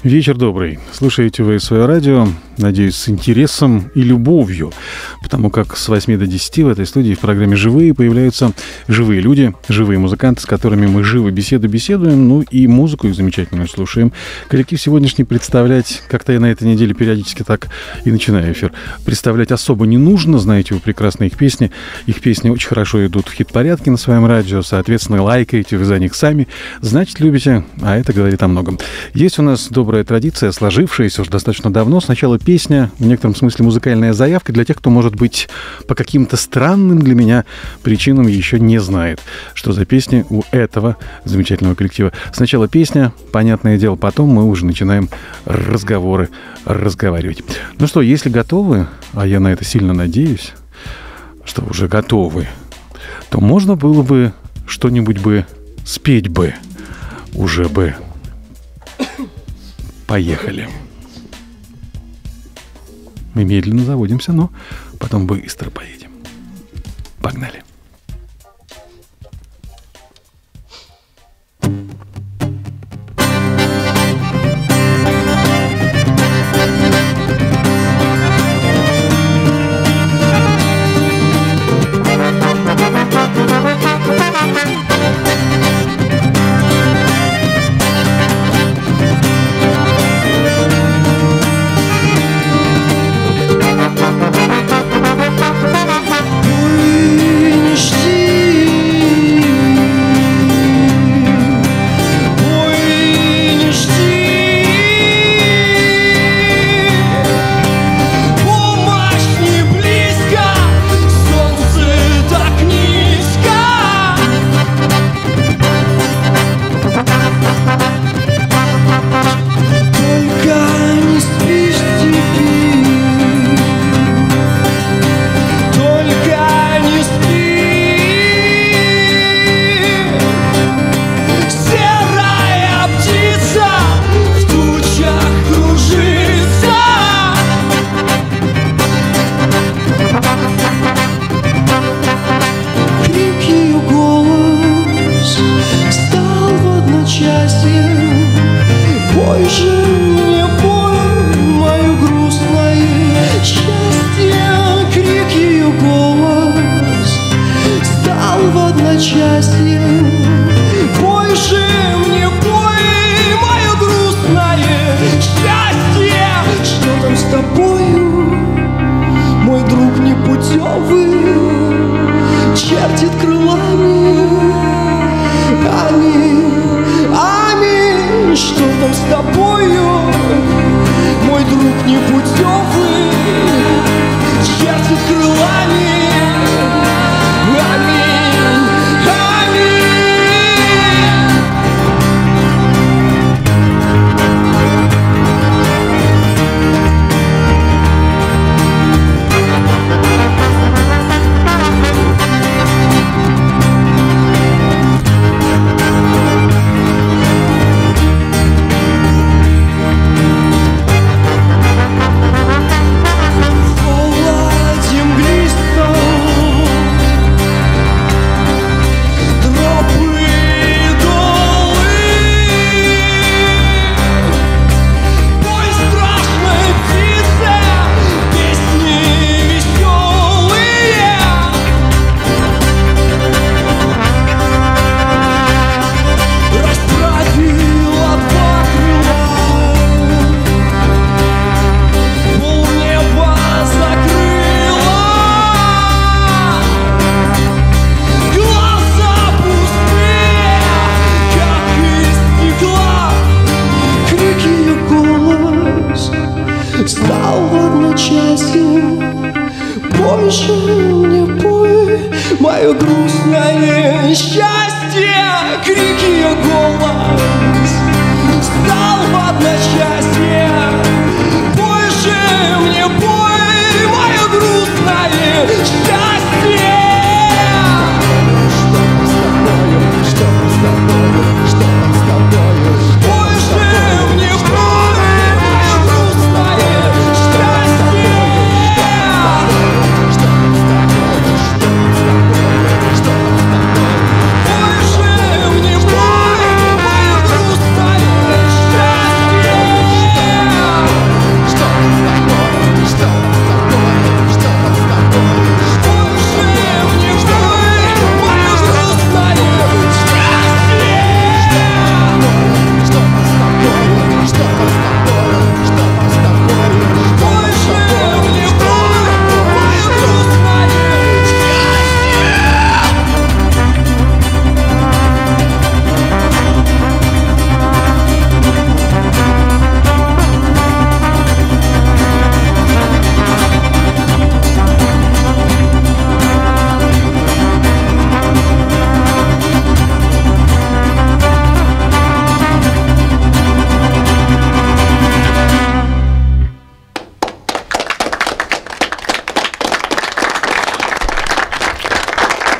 Вечер добрый. Слушаете вы свое радио, надеюсь, с интересом и любовью, потому как с 8 до 10 в этой студии в программе «Живые» появляются живые люди, живые музыканты, с которыми мы живо беседуем, ну и музыку их замечательную слушаем. Коллектив сегодняшний представлять, как-то я на этой неделе периодически так и начинаю эфир, представлять особо не нужно, знаете вы прекрасно их песни. Их песни очень хорошо идут в хит-порядке на своем радио, соответственно, лайкаете вы за них сами, значит, любите, а это говорит о многом. Есть у нас добрая традиция, сложившаяся уже достаточно давно. Сначала песня, в некотором смысле музыкальная заявка для тех, кто, может быть, по каким-то странным для меня причинам еще не знает, что за песни у этого замечательного коллектива. Сначала песня, понятное дело, потом мы уже начинаем разговаривать. Ну что, если готовы, а я на это сильно надеюсь, что уже готовы, то можно было бы что-нибудь бы спеть бы, уже бы. Поехали. Мы медленно заводимся, но потом быстро поедем. Погнали.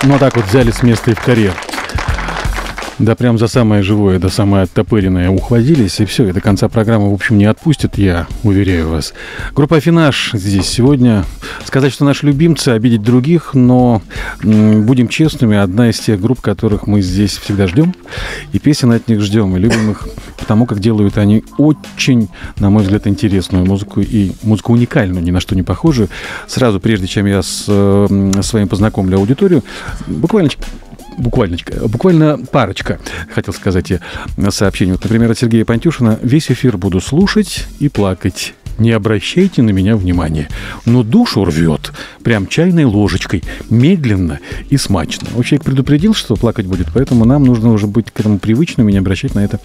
Ну, а так вот взяли с места и в карьер. Да прям за самое живое, да самое оттопыренное ухватились, и все, и до конца программы, в общем, не отпустят, я уверяю вас. Группа «Аффинаж» здесь сегодня. Сказать, что наши любимцы, обидеть других, но будем честными, одна из тех групп, которых мы здесь всегда ждем, и песен от них ждем, и любим их потому, как делают они очень, на мой взгляд, интересную музыку, и музыку уникальную, ни на что не похожую. Сразу, прежде чем я с вами познакомлю аудиторию, буквально парочка, хотел сказать я, сообщений. Вот, например, от Сергея Пантюшина. «Весь эфир буду слушать и плакать. Не обращайте на меня внимания. Но душу рвет. Прям чайной ложечкой. Медленно и смачно». Вот человек предупредил, что плакать будет, поэтому нам нужно уже быть к этому привычным и не обращать на это...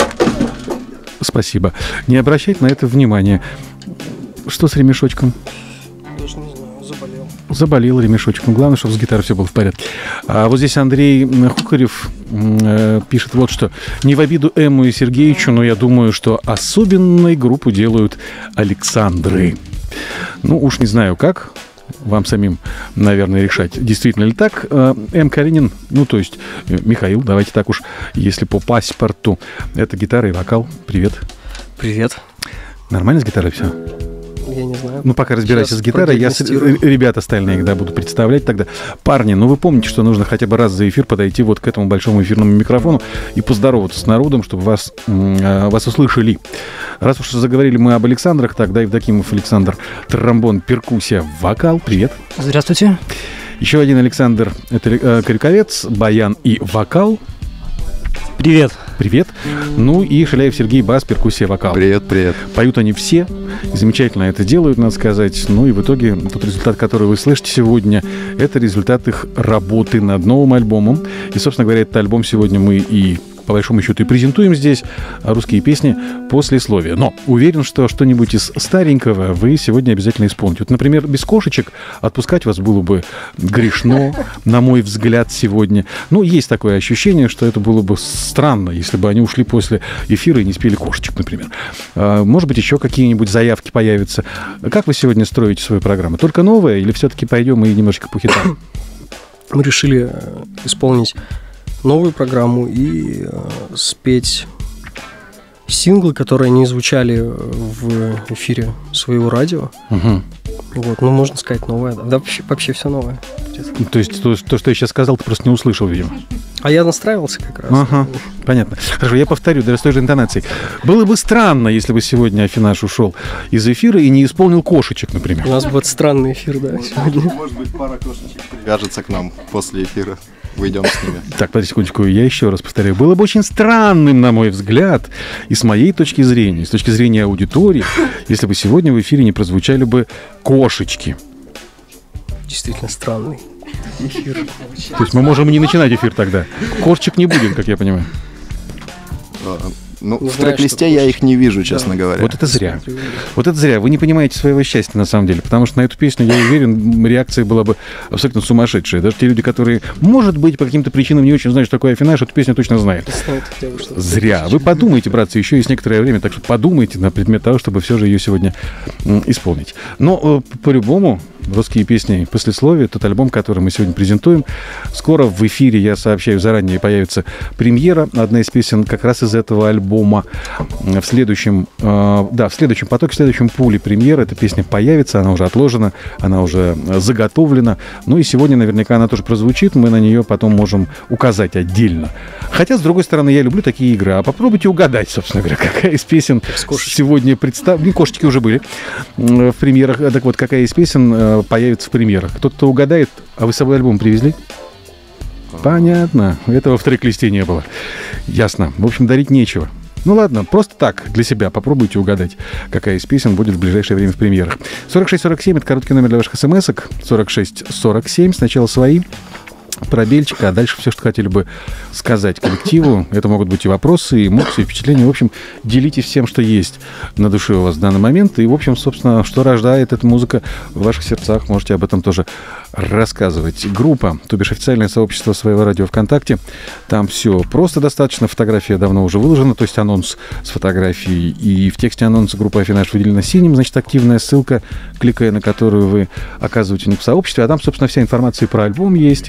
Спасибо. Не обращать на это внимания. Что с ремешочком? Даже не знаю, заболел. Заболел ремешочком. Главное, чтобы с гитарой все было в порядке. А вот здесь Андрей Хукарев пишет вот что. Не в обиду Эмму и Сергеичу, но я думаю, что особенной группу делают Александры. Ну, уж не знаю как. Вам самим, наверное, решать, действительно ли так. М. Калинин, ну, то есть Михаил, давайте так уж, если по паспорту. Это гитара и вокал. Привет. Привет. Нормально с гитарой все? Я не знаю. Ну, пока разбирайся с гитарой, я ребят остальные, да, буду представлять тогда. Парни, ну вы помните, что нужно хотя бы раз за эфир подойти вот к этому большому эфирному микрофону и поздороваться с народом, чтобы вас услышали. Раз уж заговорили мы об Александрах, тогда Евдокимов Александр, тромбон, перкуссия, вокал. Привет. Здравствуйте. Еще один Александр, это Коряковец, баян и вокал. Привет. Привет. Ну и Шаляев Сергей, бас, перкуссия, вокал. Привет, привет. Поют они все, замечательно это делают, надо сказать. Ну и в итоге тот результат, который вы слышите сегодня, это результат их работы над новым альбомом. И, собственно говоря, этот альбом сегодня мы и по большому счету и презентуем здесь, русские песни послесловия. Но уверен, что что-нибудь из старенького вы сегодня обязательно исполните. Вот, например, «Без кошечек» отпускать вас было бы грешно, на мой взгляд, сегодня. Ну, есть такое ощущение, что это было бы странно, если бы они ушли после эфира и не спели «Кошечек», например. Может быть, еще какие-нибудь заявки появятся. Как вы сегодня строите свою программу? Только новое или все-таки пойдем и немножечко по хитам? Мы решили исполнить новую программу и спеть синглы, которые не звучали в эфире своего радио. Угу. Вот, ну, можно сказать, новое. Да, вообще все новое. То есть то, что я сейчас сказал, ты просто не услышал, видимо. А я настраивался как раз. Ага, понятно. Хорошо, я повторю, даже с той же интонацией. Было бы странно, если бы сегодня Аффинаж ушел из эфира и не исполнил «Кошечек», например. У нас будет странный эфир, да, сегодня. Может быть, пара кошечек привяжется к нам после эфира. Выйдем с ними. Так, подожди секундочку, я еще раз повторяю. Было бы очень странным, на мой взгляд, и с моей точки зрения, с точки зрения аудитории, если бы сегодня в эфире не прозвучали бы «Кошечки». Действительно странный эфир. То есть мы можем и не начинать эфир тогда. «Кошечек» не будет, как я понимаю. Ну, в трек-листе я их не вижу, честно говоря. Вот это зря. Вот это зря. Вы не понимаете своего счастья, на самом деле. Потому что на эту песню, я уверен, реакция была бы абсолютно сумасшедшая. Даже те люди, которые, может быть, по каким-то причинам не очень знают, что такое Аффинаж, эту песню точно знают. Зря. Вы подумайте, братцы, еще есть некоторое время, так что подумайте на предмет того, чтобы все же ее сегодня исполнить. Но по-любому русские песни послесловия, тот альбом, который мы сегодня презентуем. Скоро в эфире, я сообщаю заранее, появится премьера. Одна из песен как раз из этого альбома. В следующем потоке, в следующем пуле премьера эта песня появится. Она уже отложена, она уже заготовлена. Ну и сегодня наверняка она тоже прозвучит. Мы на нее потом можем указать отдельно. Хотя, с другой стороны, я люблю такие игры. А попробуйте угадать, собственно говоря, какая из песен сегодня представлена. Кошечки уже были в премьерах. Так вот, какая из песен появится в премьерах. Кто-то угадает, а вы с собой альбом привезли? Понятно. Этого в трек-листе не было. Ясно. В общем, дарить нечего. Ну ладно, просто так, для себя попробуйте угадать, какая из песен будет в ближайшее время в премьерах. 4647 — это короткий номер для ваших смс-ок. 4647, сначала свои, пробельчик, а дальше все, что хотели бы сказать коллективу. Это могут быть и вопросы, и эмоции, и впечатления. В общем, делитесь всем, что есть на душе у вас в данный момент. И, в общем, собственно, что рождает эта музыка в ваших сердцах, можете об этом тоже рассказывать. Группа, то бишь официальное сообщество своего радио ВКонтакте. Там все просто достаточно. Фотография давно уже выложена, то есть анонс с фотографией. И в тексте анонса группа «Аффинаж» выделена синим, значит, активная ссылка, кликая на которую вы оказываете в сообществе. А там, собственно, вся информация и про альбом есть, и про концерт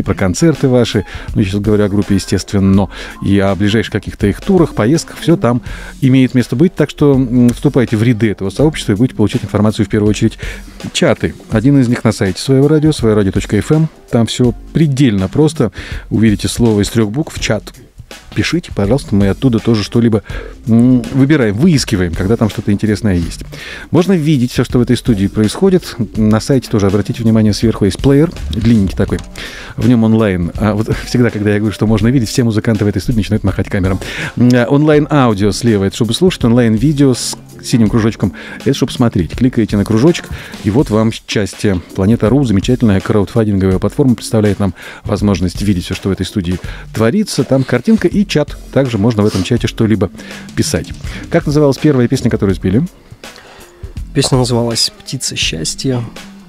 концерты ваши, ну, я сейчас говорю о группе, естественно, и о ближайших каких-то их турах, поездках, все там имеет место быть, так что вступайте в ряды этого сообщества и будете получать информацию в первую очередь. Чаты. Один из них на сайте своего радио, своерадио.fm. Там все предельно просто. Увидите слово из 3 букв «чат». Пишите, пожалуйста, мы оттуда тоже что-либо выбираем, выискиваем, когда там что-то интересное есть. Можно видеть все, что в этой студии происходит. На сайте тоже, обратите внимание, сверху есть плеер, длинненький такой, в нем онлайн. А вот всегда, когда я говорю, что можно видеть, все музыканты в этой студии начинают махать камерам. Онлайн-аудио слева, это чтобы слушать, онлайн-видео с синим кружочком, это чтобы смотреть. Кликаете на кружочек, и вот вам счастье. Планета.ру, замечательная краудфандинговая платформа, представляет нам возможность видеть все, что в этой студии творится. Там картинка и чат. Также можно в этом чате что-либо писать. Как называлась первая песня, которую спели? Песня называлась «Птица счастья».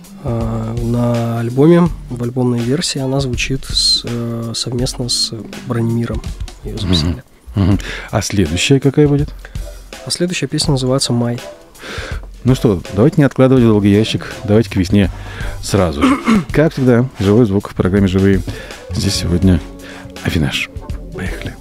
На альбоме, в альбомной версии, она звучит совместно с Бранимиром. Ее записали. А следующая какая будет? А следующая песня называется «Май». Ну что, давайте не откладывать в долгий ящик, давайте к весне сразу. Как всегда, живой звук в программе «Живые». Здесь сегодня Авинаш. Поехали.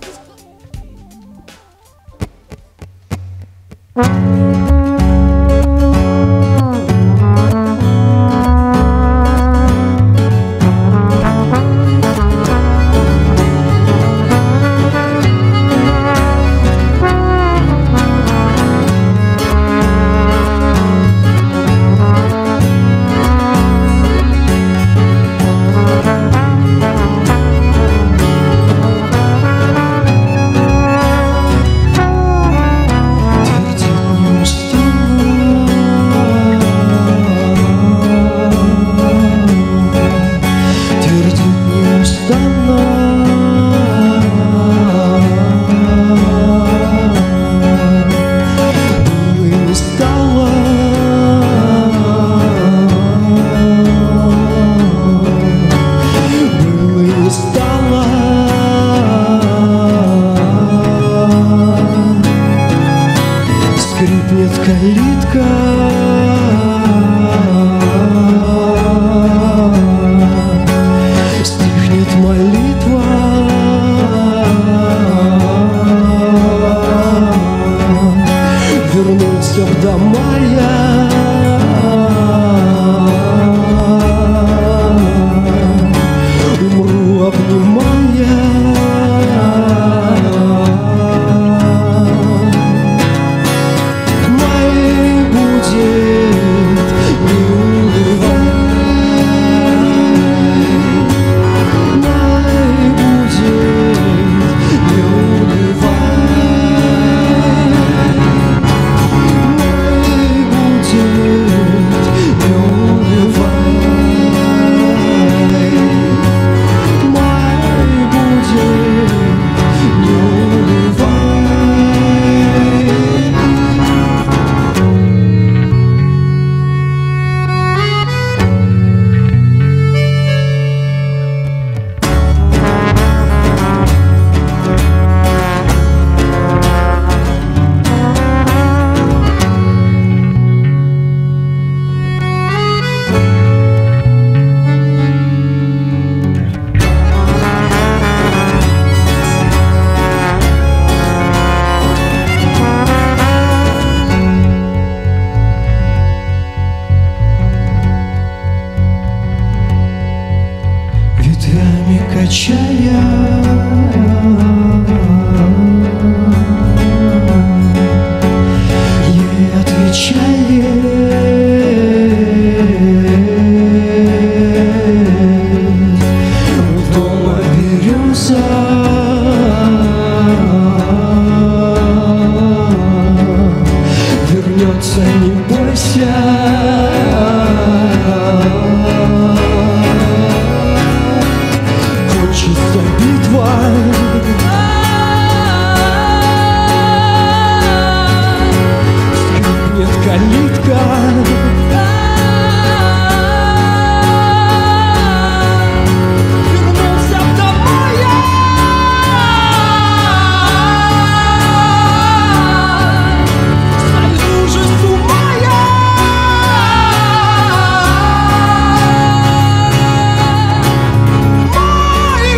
Май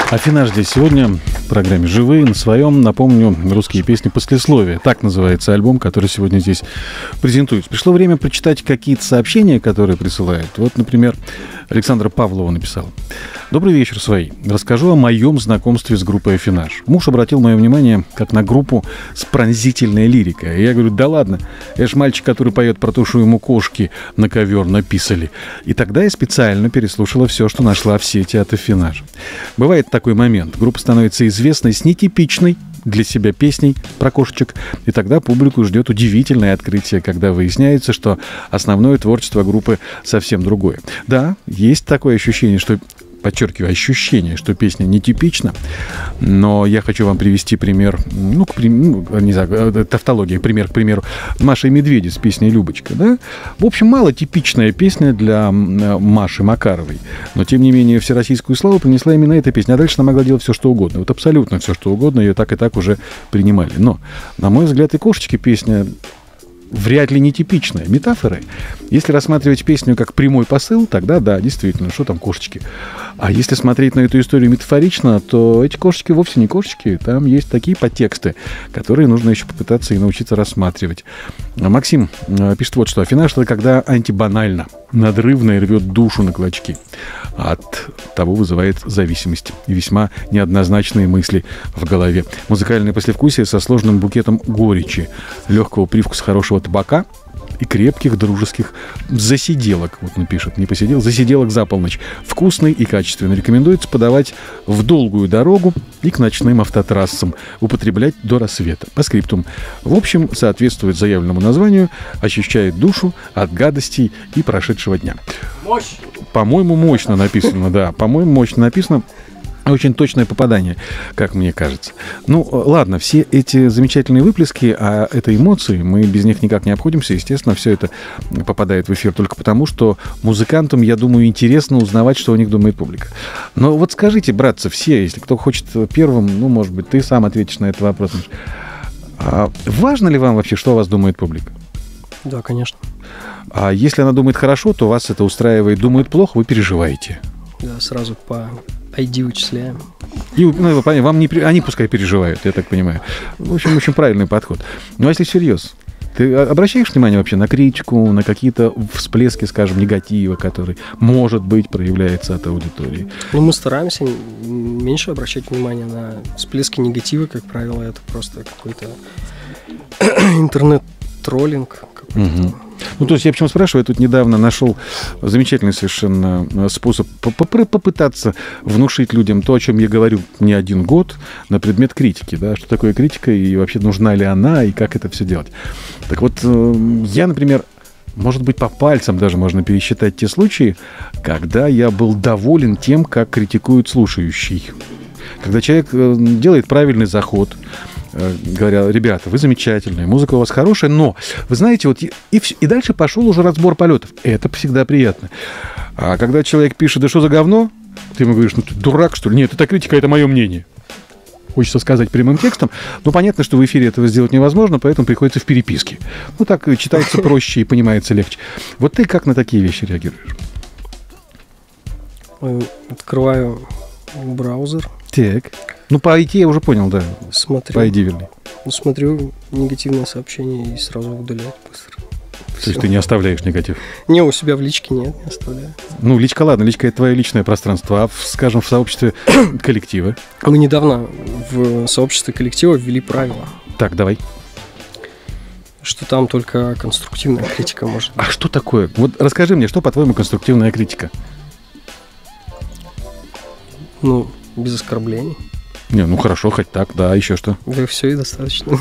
Афинаж здесь сегодня в программе «Живые» на своем, напомню, русские песни послесловия. Так называется альбом, который сегодня здесь презентуется. Пришло время прочитать какие-то сообщения, которые присылают. Вот, например, Александра Павлова написала. «Добрый вечер, свои. Расскажу о моем знакомстве с группой «Афинаж». Муж обратил мое внимание как на группу с пронзительной лирикой. И я говорю, да ладно, это ж мальчик, который поет про то, что ему кошки на ковер написали. И тогда я специально переслушала все, что нашла в сети от «Афинаж». Бывает такой момент. Группа становится известной с нетипичной для себя песней про кошечек, и тогда публику ждет удивительное открытие, когда выясняется, что основное творчество группы совсем другое. Да, есть такое ощущение, что... Подчеркиваю, ощущение, что песня нетипична, но я хочу вам привести пример, не знаю, тавтология, пример, к примеру, Маши и Медведи с песней «Любочка». Да? В общем, мало типичная песня для Маши Макаровой, но, тем не менее, всероссийскую славу принесла именно эта песня, а дальше она могла делать все, что угодно. Вот абсолютно все, что угодно, ее так и так уже принимали. Но, на мой взгляд, и «Кошечки» песня... вряд ли нетипичная. Метафоры. Если рассматривать песню как прямой посыл, тогда да, действительно, что там кошечки. А если смотреть на эту историю метафорично, то эти кошечки вовсе не кошечки. Там есть такие подтексты, которые нужно еще попытаться и научиться рассматривать. Максим пишет вот что. «Афинаж — это когда антибанально, надрывно и рвет душу на клочки. От того вызывает зависимость и весьма неоднозначные мысли в голове. Музыкальное послевкусие со сложным букетом горечи, легкого привкуса хорошего табака и крепких дружеских засиделок». Вот он пишет, не посидел, засиделок за полночь. Вкусный и качественный. Рекомендуется подавать в долгую дорогу и к ночным автотрассам. Употреблять до рассвета. По скриптум. В общем, соответствует заявленному названию, очищает душу от гадостей и прошедшего дня. Мощь! По-моему, мощно написано, да. По-моему, мощно написано. Очень точное попадание, как мне кажется. Ну, ладно, все эти замечательные выплески, а это эмоции, мы без них никак не обходимся. Естественно, все это попадает в эфир только потому, что музыкантам, я думаю, интересно узнавать, что о них думает публика. Но вот скажите, братцы, все, если кто хочет первым, ну, может быть, ты сам ответишь на этот вопрос. А важно ли вам вообще, что о вас думает публика? Да, конечно. А если она думает хорошо, то вас это устраивает. Думает плохо, вы переживаете. Да, сразу по ID вычисляем. И, ну, вам не, они пускай переживают, я так понимаю. В общем, очень правильный подход. Ну, а если всерьез, ты обращаешь внимание вообще на критику, на какие-то всплески, скажем, негатива, который, может быть, проявляется от аудитории? Ну, мы стараемся меньше обращать внимание на всплески негатива, как правило, это просто какой-то интернет-троллинг какой-то. Угу. Ну, то есть я почему спрашиваю, я тут недавно нашел замечательный совершенно способ попытаться внушить людям то, о чем я говорю не один год, на предмет критики, да, что такое критика и вообще нужна ли она, и как это все делать. Так вот, я, например, может быть, по пальцам даже можно пересчитать те случаи, когда я был доволен тем, как критикует слушающий. Когда человек делает правильный заход, говоря, ребята, вы замечательные, музыка у вас хорошая, но, вы знаете, вот и дальше пошел уже разбор полетов. Это всегда приятно. А когда человек пишет, да что за говно, ты ему говоришь, ну ты дурак, что ли? Нет, это критика, это мое мнение. Хочется сказать прямым текстом, но понятно, что в эфире этого сделать невозможно, поэтому приходится в переписке. Ну, так читается проще и понимается легче. Вот ты как на такие вещи реагируешь? Открываю браузер. Так. Ну, по IT я уже понял, да. Смотрю. По ID, вернее. Ну, смотрю негативные сообщения и сразу удалять быстро. То есть ты не оставляешь негатив? Не, у себя в личке нет, не оставляю. Ну, личка, ладно, личка — это твое личное пространство, а, скажем, в сообществе коллектива? Мы недавно в сообществе коллектива ввели правила. Так, давай. Что там только конструктивная критика может быть. А что такое? Вот расскажи мне, что, по-твоему, конструктивная критика? Ну, без оскорблений. Не, ну хорошо, хоть так, да, еще что? Да все и достаточно.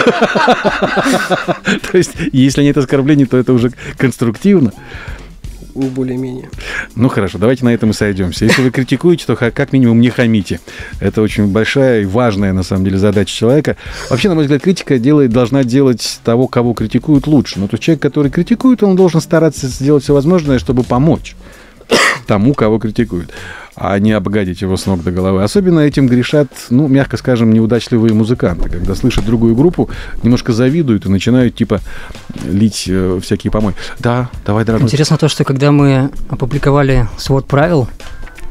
То есть, если нет оскорблений, то это уже конструктивно? Более-менее. Ну хорошо, давайте на этом и сойдемся. Если вы критикуете, то как минимум не хамите. Это очень большая и важная, на самом деле, задача человека. Вообще, на мой взгляд, критика должна делать того, кого критикуют, лучше. Но тот человек, который критикует, он должен стараться сделать все возможное, чтобы помочь тому, кого критикуют, а не обгадить его с ног до головы. Особенно этим грешат, ну, мягко скажем, неудачливые музыканты, когда слышат другую группу, немножко завидуют и начинают, типа, лить всякие помои. Да, давай, дорогой. Интересно то, что когда мы опубликовали свод правил,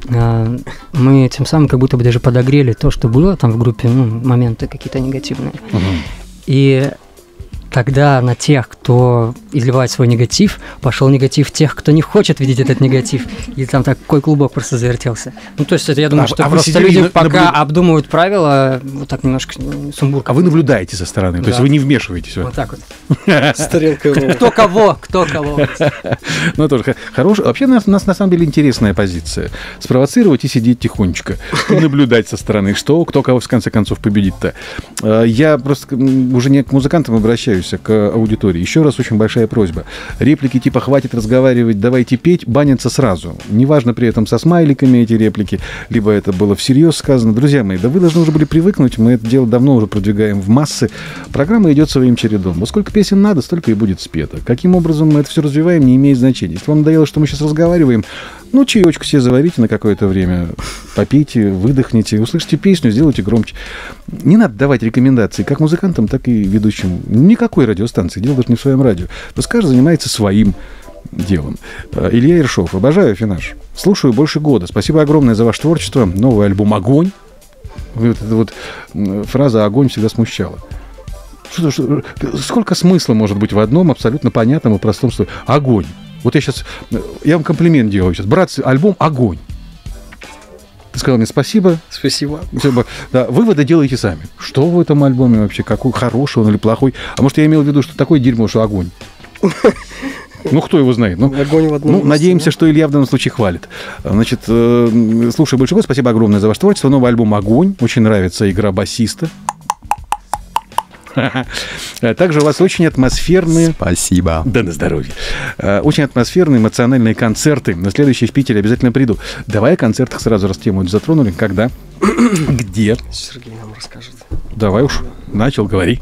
мы тем самым как будто бы даже подогрели то, что было там в группе, моменты какие-то негативные. И тогда на тех, кто изливает свой негатив, пошел негатив тех, кто не хочет видеть этот негатив. И там такой клубок просто завертелся. Ну, то есть это, я думаю, что просто люди пока обдумывают правила, вот так немножко сумбурка. А вы наблюдаете со стороны, то есть вы не вмешиваетесь. Вот так вот. С тарелкой. Кто кого. Ну, тоже хорошо. Вообще, у нас на самом деле интересная позиция. Спровоцировать и сидеть тихонечко. И наблюдать со стороны, кто кого в конце концов победит-то. Я просто уже не к музыкантам обращаюсь, а к аудитории. Еще раз очень большая просьба. Реплики типа «хватит разговаривать, давайте петь» банятся сразу. Неважно при этом со смайликами эти реплики, либо это было всерьез сказано. Друзья мои, да вы должны уже были привыкнуть, мы это дело давно уже продвигаем в массы. Программа идет своим чередом. Вот сколько песен надо, столько и будет спето. Каким образом мы это все развиваем, не имеет значения. Если вам надоело, что мы сейчас разговариваем, чаечку себе заварите на какое-то время, попейте, выдохните, услышите песню, сделайте громче. Не надо давать рекомендации как музыкантам, так и ведущим. Никакой радиостанции, дело даже не в своем радио. Пусть каждый занимается своим делом. Илья Ершов, обожаю Афинаж. Слушаю больше года. Спасибо огромное за ваше творчество. Новый альбом «Огонь». Вот эта фраза «огонь» всегда смущала. Сколько смысла может быть в одном абсолютно понятном и простом слове? Огонь. Вот я вам комплимент делаю сейчас. Братцы, альбом «Огонь». Ты сказал мне спасибо. Спасибо. Да, выводы делаете сами. Что в этом альбоме вообще? Какой хороший он или плохой? А может, я имел в виду, что такое дерьмо, что огонь? Кто его знает? Огонь в одном месте, надеемся, что Илья в данном случае хвалит. Значит, слушай, больше года. Спасибо огромное за ваше творчество. Новый альбом «Огонь». Очень нравится игра басиста. Также у вас очень атмосферные... Спасибо. Да на здоровье. Очень атмосферные, эмоциональные концерты. На следующий в Питере обязательно приду. Давай о концертах сразу раз тему затронули. Когда? Где? Сергей нам расскажет. Давай уж. Начал, говори.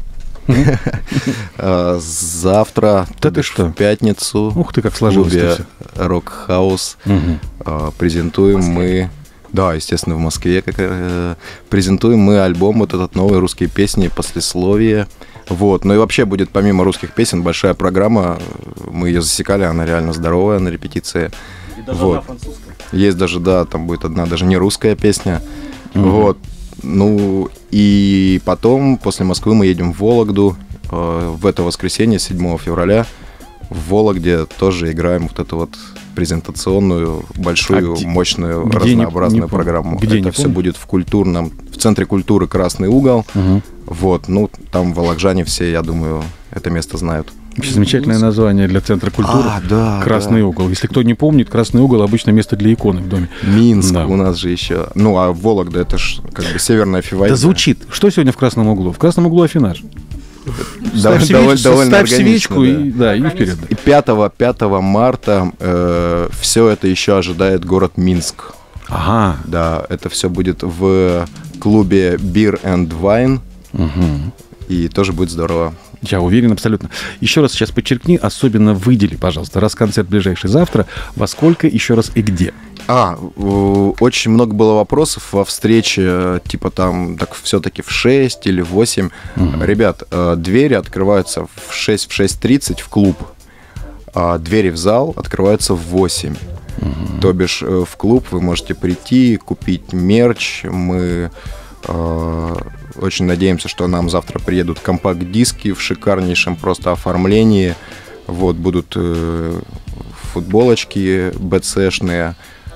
Завтра, в пятницу, ух ты, как сложилось в клубе «Рок-хаус» презентуем мы... Да, естественно, в Москве презентуем мы альбом, вот этот новый «Русские песни», послесловие. Вот. Ну и вообще будет помимо русских песен большая программа. Мы ее засекали, она реально здоровая на репетиции. И даже одна французская. Есть даже, да, там будет одна даже не русская песня. Вот. Ну и потом, после Москвы, мы едем в Вологду. В это воскресенье, 7 февраля, в Вологде тоже играем вот эту вот презентационную, большую, мощную, разнообразную программу. Это все будет в Центре культуры «Красный угол». Вот, там волокжане все, я думаю, это место знают. Вообще замечательное название для Центра культуры. «Красный угол». Если кто не помнит, «Красный угол» — обычно место для иконы в доме. Минск у нас же еще. А Вологда — это ж как бы северная Фивайда. Да звучит. Что сегодня в «Красном углу»? В «Красном углу» Афинаж. Ставь свечку и вперед. И 5 марта все это еще ожидает город Минск. Ага. Да, это все будет в клубе Beer and Wine. И тоже будет здорово. Я уверен абсолютно. Еще раз сейчас подчеркни, особенно выдели, пожалуйста, раз концерт ближайший завтра, во сколько, еще раз и где? Очень много было вопросов во встрече, типа там, так все-таки в 6 или в 8. Ребят, двери открываются в 6:30 в клуб, а двери в зал открываются в 8. То бишь в клуб вы можете прийти, купить мерч. Мы очень надеемся, что нам завтра приедут компакт-диски в шикарнейшем просто оформлении. Вот, будут футболочки БЦшные,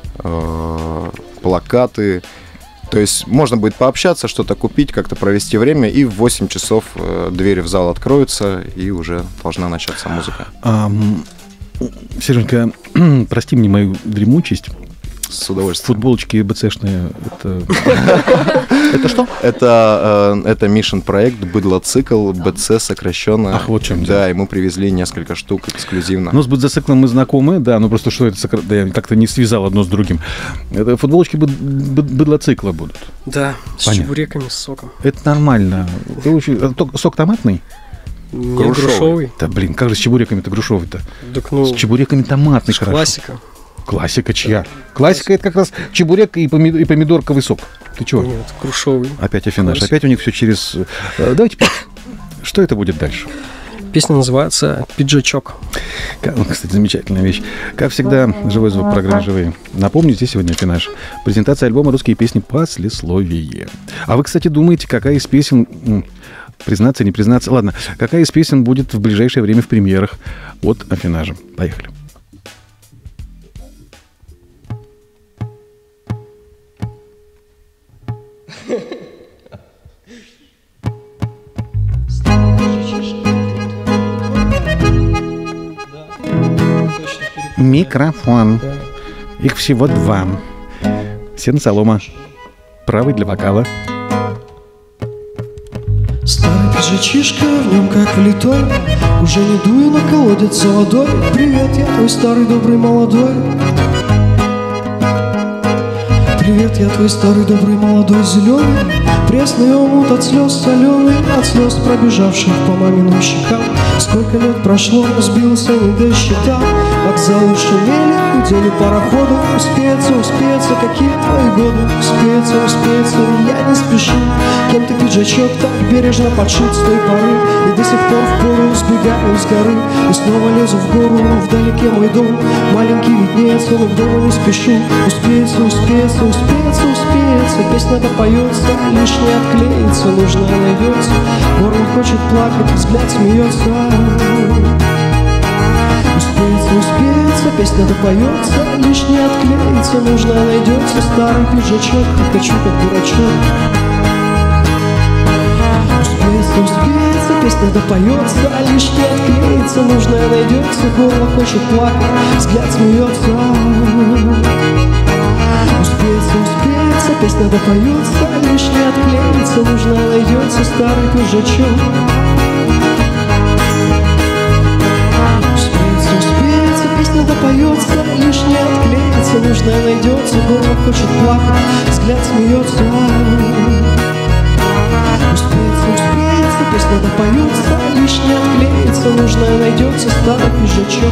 плакаты. То есть можно будет пообщаться, что-то купить, как-то провести время, и в 8 часов двери в зал откроются, и уже должна начаться музыка. Сереженька, прости мне мою дремучесть. С удовольствием. Футболочки БЦшные, это что? Это Mission-проект, быдлоцикл, БЦ сокращенно. Ах, вот чем дело. Да, и мы привезли несколько штук эксклюзивно. Ну, с быдлоциклом мы знакомы, да, но просто что это, да, я как-то не связал одно с другим. Это футболочки быдлоцикла будут. Да, с чебуреками, с соком. Это нормально. Сок томатный? Грушовый. Да, блин, как же с чебуреками-то грушовый-то? С чебуреками томатный, хорошо. Классика. Классика чья? Классика — это как раз чебурек и помидорковый сок. Ты чего? Нет, грушовый. Опять Афинаж. Опять у них все через... Давайте... Что это будет дальше? Песня называется «Пиджачок». Кстати, замечательная вещь. Как всегда, живой звук программы «Живые». Напомню, здесь сегодня Афинаж. Презентация альбома «Русские песни. Послесловие». А вы, кстати, думаете, какая из песен... Признаться, не признаться... Ладно, какая из песен будет в ближайшее время в премьерах от Афинажа? Поехали. Микрофон. Их всего 2. Сен солома. Правый для вокала. Старый пиджачишка, в нем как влитой, уже не дую на колодец за водой. Привет, я твой старый добрый молодой. Привет, я твой старый добрый молодой зеленый. Пресный омут от слез соленый, от слез пробежавших по маминым щекам. Сколько лет прошло, сбился, не досчитал. Вокзалы шумели, гудели пароходы. Успеется, какие твои годы? Успеется, я не спешу. Кем ты пиджачок так бережно подшит с той поры. И до сих пор впору сбегаю с горы. И снова лезу в гору, вдалеке мой дом. Маленький виднеется, но к дому не спешу. Успеется, песня допоется, лишь не отклеится, нужное найдется. Горло хочет плакать, взгляд смеется. Успеется, песня допоется, лишь не отклеится, нужное найдется. Старый пиджачок, хочу как дурачок. Успеется, песня допоется, лишь не отклеится, нужное найдется. Горло хочет плакать, взгляд смеется. Успеется, песня допоется, лишь не отклеится, нужное найдется. Старый пиджачок. Успеется, песня допоется, лишь не отклеится, нужное найдется. Горло хочет плакать, взгляд смеется. Успеется, песня допоется, лишь не отклеится, нужное найдется. Старый пиджачок.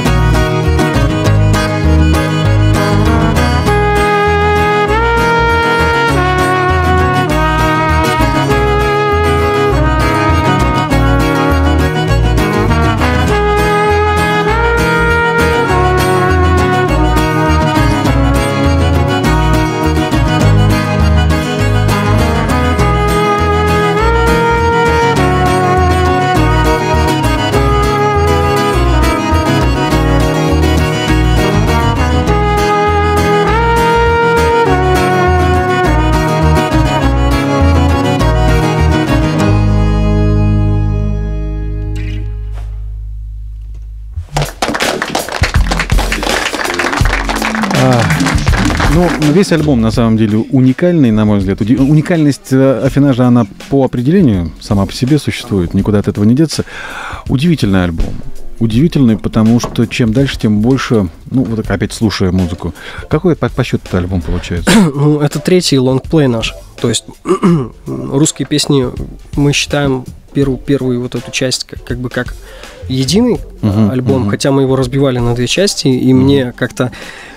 Весь альбом, на самом деле, уникальный, на мой взгляд. Уникальность Афинажа, она по определению сама по себе существует, никуда от этого не деться. Удивительный альбом. Удивительный, потому что чем дальше, тем больше, вот опять слушая музыку. Какой по счету альбом получается? Это 3-й лонгплей наш. То есть русские песни мы считаем первую вот эту часть как бы как единый альбом, хотя мы его разбивали на 2 части, и мне как-то...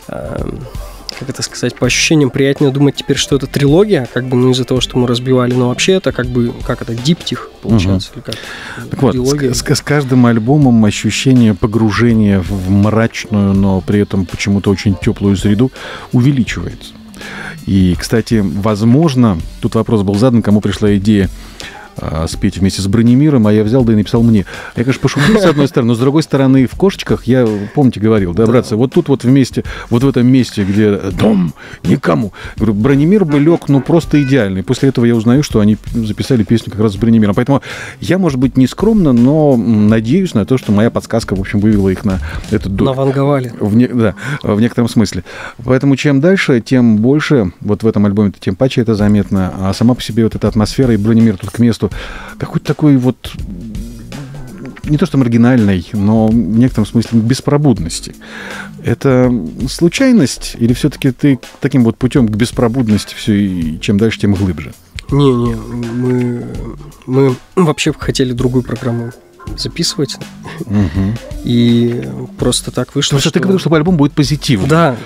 как это сказать, по ощущениям приятнее думать теперь, что это трилогия, как бы, из-за того, что мы разбивали, но вообще это как бы, диптих получается, или как? Так вот, с каждым альбомом ощущение погружения в мрачную, но при этом почему-то очень теплую среду увеличивается. И, кстати, возможно, тут вопрос был задан, кому пришла идея спеть вместе с Бронемиром, а я взял, да и написал мне. Я, конечно, пошутил с одной стороны, но с другой стороны, в «Кошечках» я, помните, говорил, да, братцы, вот тут вот вместе, вот в этом месте, где дом никому. Говорю, Бронемир бы лег, просто идеальный. После этого я узнаю, что они записали песню как раз с Бронемиром. Поэтому я, может быть, не скромно, но надеюсь на то, что моя подсказка, в общем, вывела их на этот дух. Наванговали. Да, в некотором смысле. Поэтому чем дальше, тем больше, вот в этом альбоме, тем паче это заметно. А сама по себе вот эта атмосфера, и Бронемир тут к месту, какой-то такой вот, не то что маргинальной, но в некотором смысле беспробудности. Это случайность или все-таки ты таким вот путем к беспробудности все, и чем дальше, тем глубже? Не, мы вообще хотели другую программу записывать. И просто так вышло. Потому что ты говорил, что альбом будет позитивным. Да.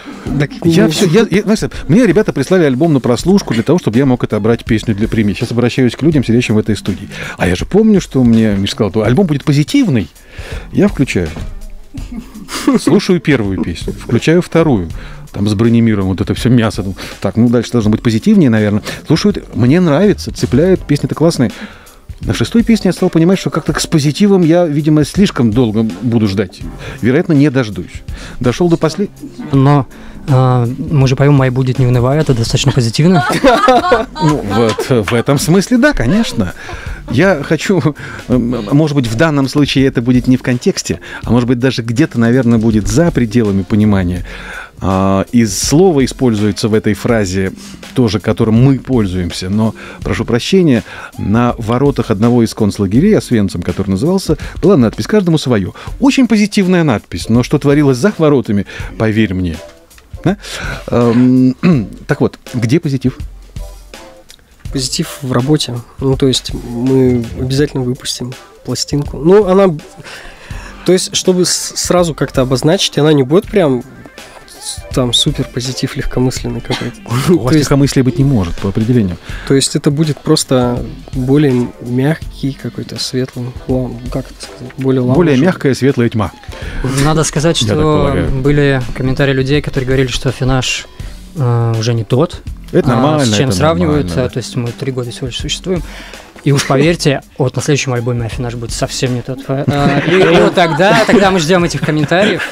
Мне ребята прислали альбом на прослушку для того, чтобы я мог отобрать песню для премии. Сейчас обращаюсь к людям, сидящим в этой студии. А я же помню, что мне Миша сказал, что альбом будет позитивный. Я включаю. Слушаю первую песню, включаю вторую. Там с Бронемиром вот это все мясо. Так, дальше должно быть позитивнее, наверное. Слушаю, мне нравится, цепляет, песня-то классная. На 6-й песне я стал понимать, что как-то с позитивом я, видимо, слишком долго буду ждать. Вероятно, не дождусь. Дошел до последнего. Но мы же поем «Май будет, не унывай», это достаточно позитивно. В этом смысле, да, конечно. Я хочу, может быть, в данном случае это будет не в контексте, а может быть, даже где-то, наверное, будет за пределами понимания. И слово используется в этой фразе тоже, которым мы пользуемся. Но, прошу прощения, на воротах одного из концлагерей, Освенцим, который назывался, была надпись «Каждому свое». Очень позитивная надпись, но что творилось за воротами, поверь мне. Да? Так вот, где позитив? Позитив в работе. То есть мы обязательно выпустим пластинку. Она... То есть, чтобы сразу как-то обозначить, она не будет прям там супер позитив легкомысленный какой-то. У вас легкомыслия быть не может, по определению. То есть это будет просто более мягкий какой-то светлый, как это сказать, более мягкая светлая тьма. Надо сказать, что были комментарии людей, которые говорили, что Аффинаж уже не тот. Это нормально. С чем сравнивают, то есть мы 3 года всего лишь существуем. И уж поверьте, вот на следующем альбоме Аффинаж будет совсем не тот. И вот тогда мы ждем этих комментариев.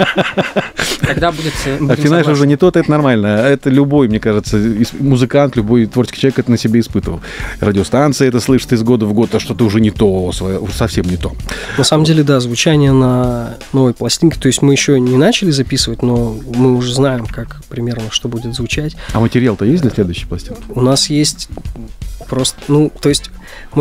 Тогда будет... Аффинаж уже не тот, это нормально. Это любой, мне кажется, музыкант, любой творческий человек это на себе испытывал. Радиостанция это слышит из года в год, а что-то уже не то, совсем не то. На самом деле, да, звучание на новой пластинке, то есть мы еще не начали записывать, но мы уже знаем, как примерно, что будет звучать. А материал-то есть для следующей пластинки? У нас есть... Просто, то есть мы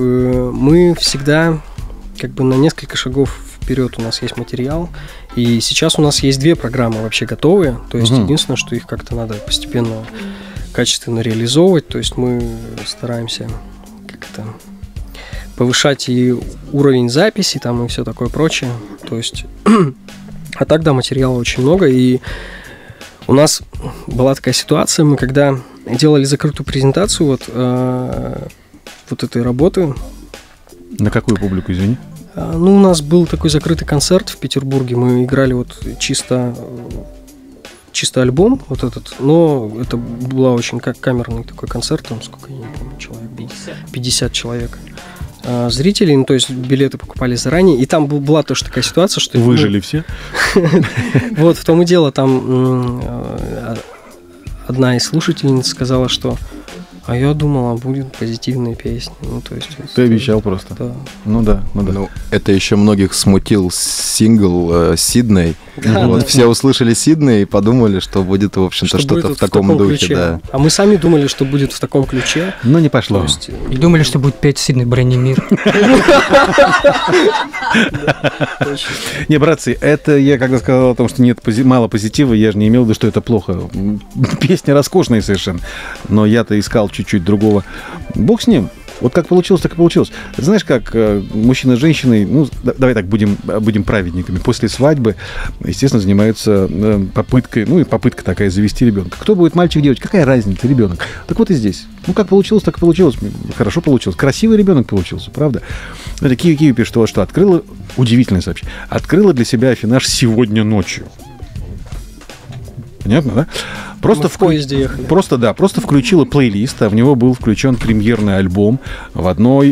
всегда как бы на несколько шагов вперед у нас есть материал, и сейчас у нас есть 2 программы вообще готовые, то есть единственное, что их как-то надо постепенно, качественно реализовывать, то есть мы стараемся как-то повышать и уровень записи там и все такое прочее, то есть, а так, да, материала очень много, и у нас была такая ситуация, мы когда делали закрытую презентацию вот этой работы. На какую публику, извини? У нас был такой закрытый концерт в Петербурге, мы играли чисто альбом вот этот, но это была очень как камерный такой концерт, там сколько, я не помню, человек, 50 человек. Зрителей, то есть билеты покупали заранее, и там была тоже такая ситуация, что... Выжили все? Вот, в том и дело, там одна из слушательниц сказала, что а я думала, будет позитивная песня. То есть, ты обещал просто. Да. Да. Это еще многих смутил сингл «Сидней». Все услышали «Сидней» и подумали, что будет, в общем-то, что-то в таком духе. Да. А мы сами думали, что будет в таком ключе. Но не пошло. И думали, что будет петь Сидней Бронемир. Не, братцы, это я когда сказал о том, что нет мало позитива, я же не имел в виду, что это плохо. Песня роскошная совершенно. Но я-то искал чуть-чуть другого. Бог с ним. Вот как получилось, так и получилось. Знаешь, как мужчина с женщиной, давай так, будем праведниками. После свадьбы, естественно, занимаются попыткой, и попытка такая завести ребенка. Кто будет, мальчик, девочка, какая разница, ребенок. Так вот и здесь. Как получилось, так и получилось. Хорошо получилось. Красивый ребенок получился, правда? Это Киви пишет, что открыла, удивительное сообщение, открыла для себя Аффинаж сегодня ночью. Понятно, да? Просто в поезде ехали. Просто включила плейлист, а в него был включен премьерный альбом в одном,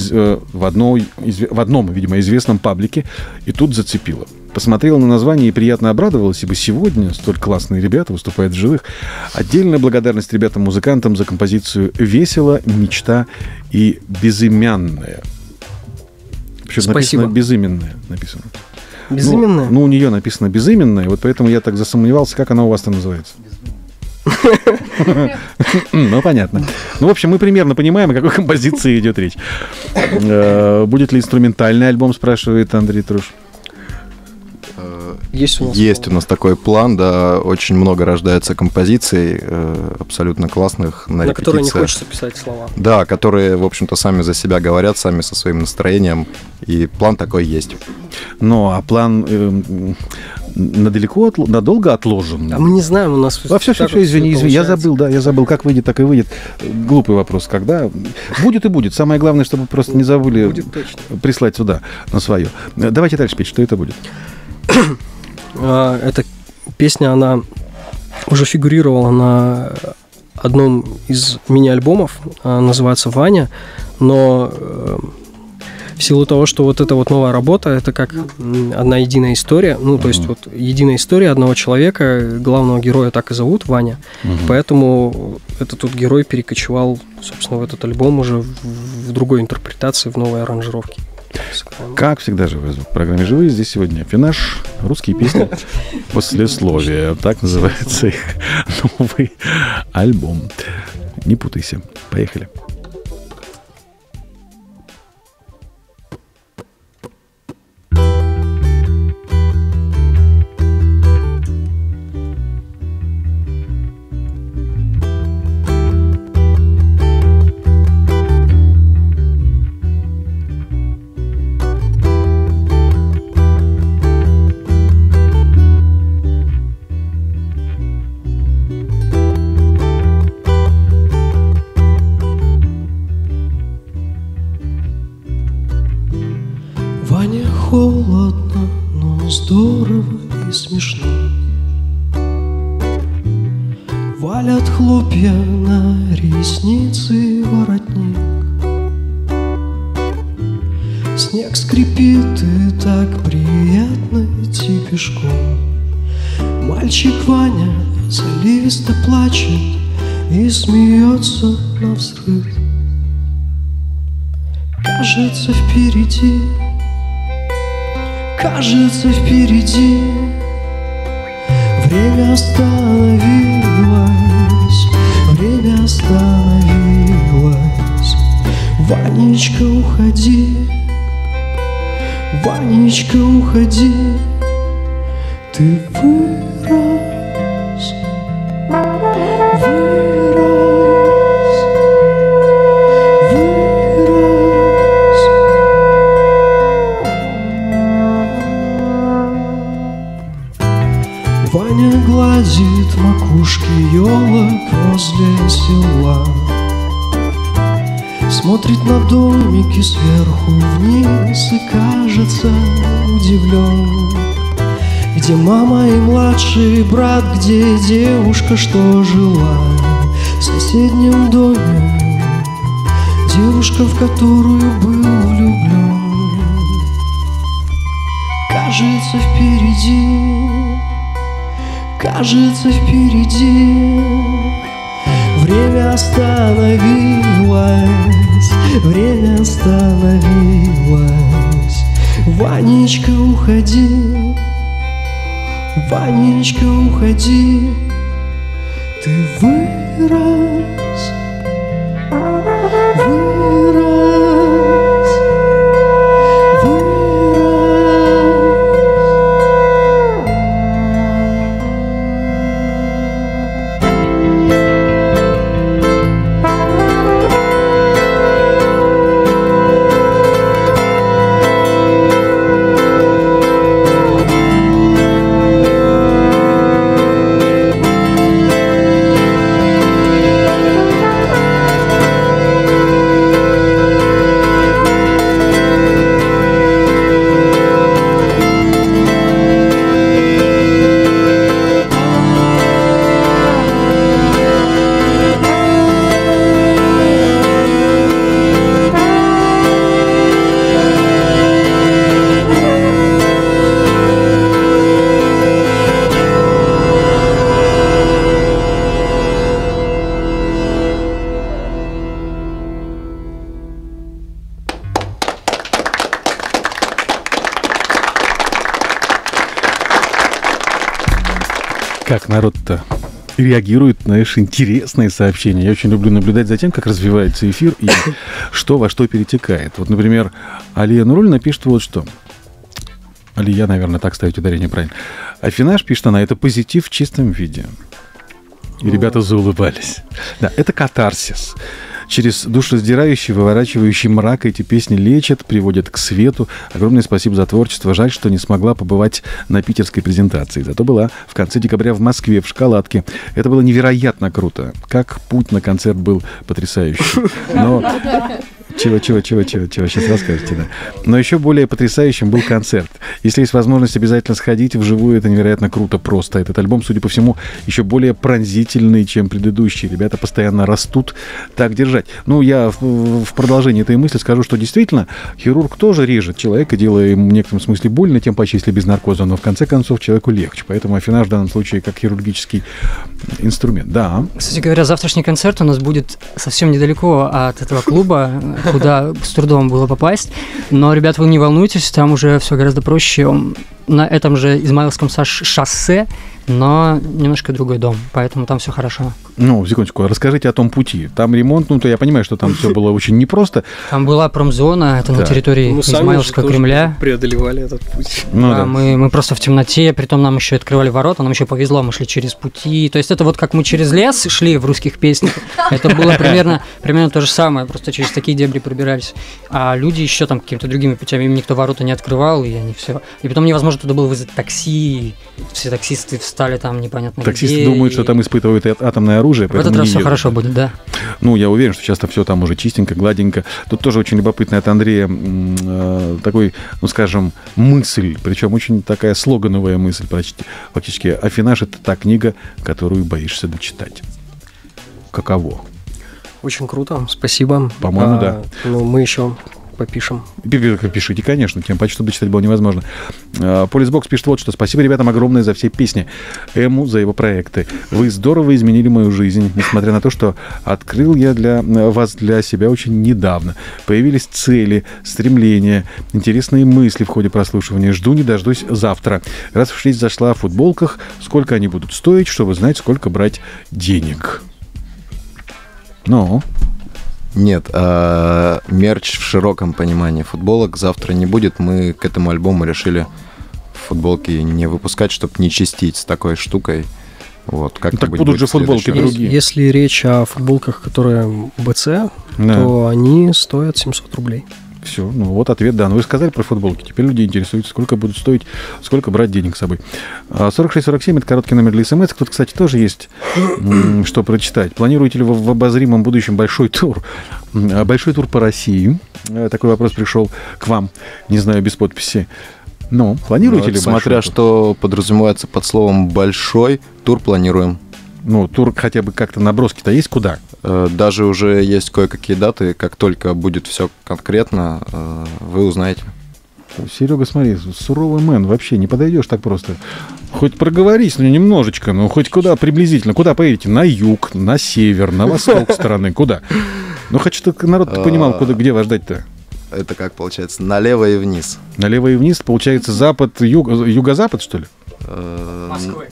видимо, известном паблике, и тут зацепила. Посмотрела на название и приятно обрадовалась, ибо сегодня столь классные ребята выступают в живых. Отдельная благодарность ребятам-музыкантам за композицию «Весело», «Мечта» и «Безымянная». Причем написано «Безыменная». Написано. Безыменная? У нее написано «Безыменная», вот поэтому я так засомневался, как она у вас там называется. Понятно. В общем, мы примерно понимаем, о какой композиции идет речь. Будет ли инструментальный альбом, спрашивает Андрей Труш. Есть у нас. Есть у нас такой план, да, очень много рождается композиций, абсолютно классных на репетициях. Которые не хочется писать слова. Да, которые, в общем-то, сами за себя говорят, сами со своим настроением, и план такой есть. Ну, а план надолго отложен? А мы не знаем, у нас... Все, извини, я забыл, как выйдет, так и выйдет. Глупый вопрос, когда? Будет и будет. Самое главное, чтобы просто не забыли прислать сюда на свое. Давайте дальше петь, что это будет? Эта песня, она уже фигурировала на одном из мини-альбомов, называется «Ваня», но в силу того, что вот эта вот новая работа, это как одна единая история, ну, то есть вот единая история одного человека, главного героя так и зовут Ваня, поэтому этот вот герой перекочевал, собственно, в этот альбом уже в другой интерпретации, в новой аранжировке. Как всегда, «Живой звук» в программе «Живые». Здесь сегодня Афинаж, русские песни, послесловие. Так называется их новый альбом. Не путайся. Поехали. Холодно, но здорово и смешно. Валят хлопья на ресницы и воротник. Снег скрипит и так приятно идти пешком. Мальчик Ваня заливисто плачет и смеется навзрыд. Кажется, впереди время остановилось, Ванечка, уходи, ты вырос. Ваня гладит макушки елок возле села, смотрит на домики сверху вниз и кажется удивлен. Где мама и младший брат, где девушка, что жила в соседнем доме, девушка, в которую был влюблен. Кажется, впереди время остановилось. Ванечка, уходи, ты вырос. Как народ-то реагирует на наши интересные сообщения. Я очень люблю наблюдать за тем, как развивается эфир и что во что перетекает. Вот, например, Алия Нуруллина пишет вот что. Алия, наверное, так ставить ударение правильно. Афинаж, пишет она, это позитив в чистом виде. И ребята заулыбались. Да, это катарсис. Через душераздирающий, выворачивающий мрак эти песни лечат, приводят к свету. Огромное спасибо за творчество. Жаль, что не смогла побывать на питерской презентации. Зато была в конце декабря в Москве, в «Шоколадке». Это было невероятно круто. Как путь на концерт был потрясающий. Но... Чего, сейчас расскажете, да. Но еще более потрясающим был концерт. Если есть возможность обязательно сходить вживую, это невероятно круто просто. Этот альбом, судя по всему, еще более пронзительный, чем предыдущий. Ребята постоянно растут. Так держать. Ну, я в продолжении этой мысли скажу, что действительно хирург тоже режет человека, делая ему в некотором смысле больно, тем паче, если без наркоза, но в конце концов человеку легче. Поэтому афинаж в данном случае как хирургический инструмент. Да. Кстати говоря, завтрашний концерт у нас будет совсем недалеко от этого клуба, куда с трудом было попасть. Но, ребят, вы не волнуйтесь, там уже все гораздо проще. На этом же Измайловском шоссе, но немножко другой дом, поэтому там все хорошо. Ну, секундочку, расскажите о том пути. Там ремонт, ну, то я понимаю, что там все было очень непросто. Там была промзона, это на территории Измайловского Кремля. Преодолевали этот путь. Ну, да, мы просто в темноте, притом нам еще открывали ворота, нам еще повезло, мы шли через пути. То есть это вот как мы через лес шли в русских песнях, это было примерно то же самое, просто через такие дебри пробирались. А люди еще там какими-то другими путями, им никто ворота не открывал, и они все. И потом невозможно туда было вызвать такси, все таксисты встали там непонятно где. Таксисты думают, что там испытывают атомное оружие. В этот раз все хорошо будет, да. Ну, я уверен, что сейчас там все там уже чистенько, гладенько. Тут тоже очень любопытно от Андрея такой, ну, скажем, мысль, причем очень такая слогановая мысль почти. Фактически, афинаж — это та книга, которую боишься дочитать. Каково? Очень круто, спасибо. По-моему, да. Ну, мы еще попишем. Пишите, конечно, тем паче, чтобы дочитать было невозможно. Полисбокс пишет вот что. Спасибо ребятам огромное за все песни. Эму за его проекты. Вы здорово изменили мою жизнь, несмотря на то, что открыл я вас для себя очень недавно. Появились цели, стремления, интересные мысли в ходе прослушивания. Жду не дождусь завтра. Раз в 6 зашла о футболках, сколько они будут стоить, чтобы знать, сколько брать денег. Ну... Нет, мерч в широком понимании футболок завтра не будет. Мы к этому альбому решили футболки не выпускать, чтобы не чистить с такой штукой. Вот, как так будут же футболки другие. Если речь о футболках, которые БЦ, то они стоят 700 рублей. Все, ну вот ответ, да. Ну вы сказали про футболки. Теперь люди интересуются, сколько будут стоить, сколько брать денег с собой. 4647 — это короткий номер для СМС. Тут, кстати, тоже есть что прочитать. Планируете ли вы в обозримом будущем большой тур? Большой тур по России. Такой вопрос пришел к вам, не знаю, без подписи. Ну, планируете ли смотря что подразумевается под словом «большой», тур планируем. Ну, тур хотя бы как-то наброски-то есть куда? Даже уже есть кое-какие даты. Как только будет все конкретно, вы узнаете. Серега, смотри, суровый мэн, вообще не подойдешь так просто. Хоть проговорись, ну немножечко, ну хоть куда приблизительно. Куда поедете? На юг, на север, на восток страны, куда? Ну, хочу, чтобы народ понимал, где вас ждать-то. Это как получается? Налево и вниз. Налево и вниз, получается, запад, юго-запад, что ли? Москвы.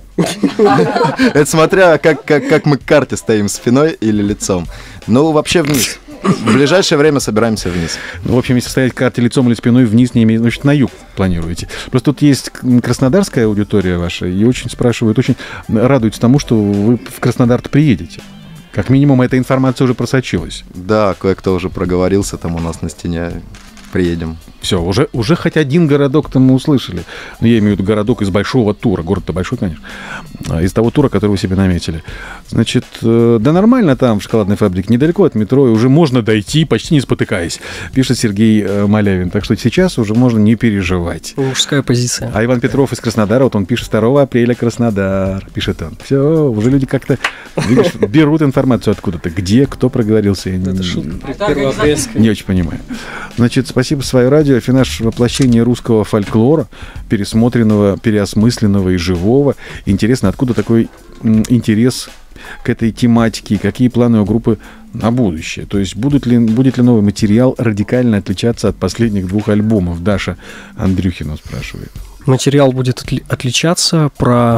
Это смотря, как мы к карте стоим, спиной или лицом. Ну, вообще вниз. В ближайшее время собираемся вниз. Ну, в общем, если стоять к карте лицом или спиной вниз, не имеет, значит, на юг планируете. Просто тут есть краснодарская аудитория ваша, и очень спрашивают, очень радуются тому, что вы в Краснодар-то приедете. Как минимум, эта информация уже просочилась. Да, кое-кто уже проговорился там у нас на стене. Приедем. Все, уже хоть один городок-то мы услышали. Ну, я имею в виду городок из большого тура. Город-то большой, конечно. Из того тура, который вы себе наметили. Значит, да нормально там, в шоколадной фабрике, недалеко от метро, и уже можно дойти, почти не спотыкаясь, пишет Сергей Малявин. Так что сейчас уже можно не переживать. Мужская позиция. А Иван Петров из Краснодара, вот он пишет 2 апреля Краснодар, пишет он. Все, уже люди как-то, видишь, берут информацию откуда-то. Где, кто проговорился. Это шутка первоапрельская. Не очень понимаю. Значит, спасибо свое радио. Афинаж — воплощение русского фольклора, пересмотренного, переосмысленного и живого. Интересно, откуда такой интерес к этой тематике, какие планы у группы на будущее? То есть будет ли новый материал радикально отличаться от последних 2 альбомов? Даша Андрюхина спрашивает. Материал будет отличаться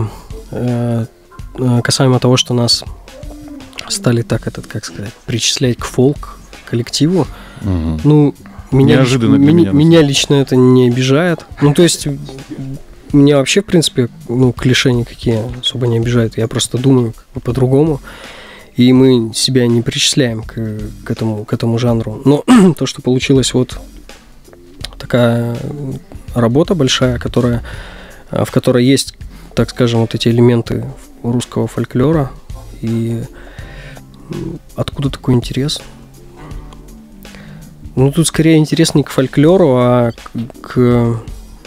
касаемо того, что нас стали как сказать, причислять к фолк-коллективу. Угу. Ну, Неожиданно для меня. Меня лично это не обижает. Ну, то есть, меня вообще, в принципе, клише никакие особо не обижают. Я просто думаю как бы по-другому. И мы себя не причисляем к этому жанру. Но то, что получилось вот такая работа большая, в которой есть, так скажем, вот эти элементы русского фольклора. И откуда такой интерес? Ну, тут скорее интерес не к фольклору, а к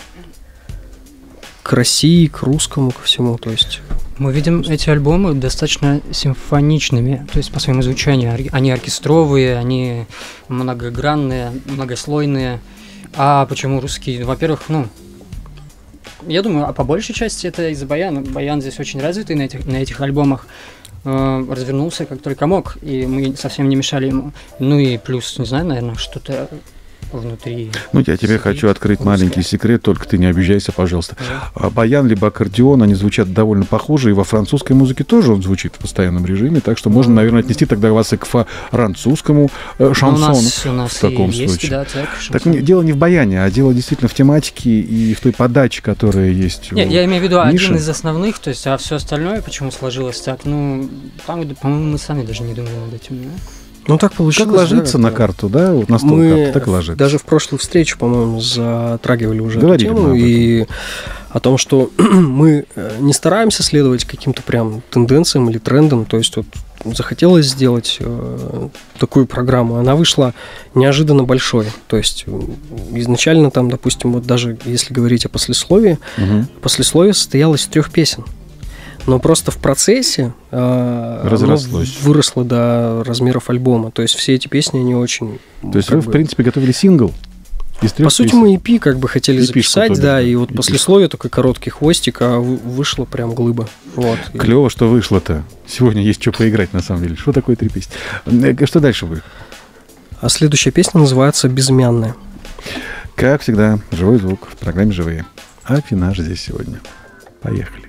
России, к русскому, ко всему. То есть мы видим эти альбомы достаточно симфоничными, то есть по своему звучанию. Они оркестровые, они многогранные, многослойные. А почему русские? Во-первых, я думаю, по большей части это из-за баяна. Баян здесь очень развитый на этих альбомах. Развернулся как только мог, и мы совсем не мешали ему. Ну и плюс, не знаю, наверное, что-то внутри. Я тебе хочу открыть маленький секрет, только ты не обижайся, пожалуйста. Да. Баян либо аккордеон, они звучат довольно похоже, и во французской музыке тоже он звучит в постоянном режиме, так что можно, наверное, отнести тогда вас и к французскому шансону. У нас в таком есть, случае. Да, так дело не в баяне, а дело действительно в тематике и в той подаче, которая есть. Я имею в виду Миши. один из основных, то есть, а все остальное, почему сложилось так, там, по-моему, мы сами даже не думали над этим, да? Ну, так получилось. Как ложится на карту, да? Вот на стол карта, так и ложится. Даже в прошлую встречу, по-моему, затрагивали уже Говорили эту тему. И о том, что мы не стараемся следовать каким-то прям тенденциям или трендам. То есть вот захотелось сделать такую программу. Она вышла неожиданно большой. То есть изначально там, допустим, вот даже если говорить о послесловии, послесловие состоялось из 3 песен. Но просто в процессе выросло до размеров альбома. То есть все эти песни, они очень... То есть вы, в принципе, готовили сингл? По сути, мы EP как бы хотели записать, да, и вот послесловие такой короткий хвостик, а вышло прям глыба. Вот. Клево, что вышло-то. Сегодня есть что поиграть, на самом деле. Что такое 3 песни? Что дальше будет? А следующая песня называется «Безымянная». Как всегда, живой звук в программе «Живые». Афинаж здесь сегодня. Поехали.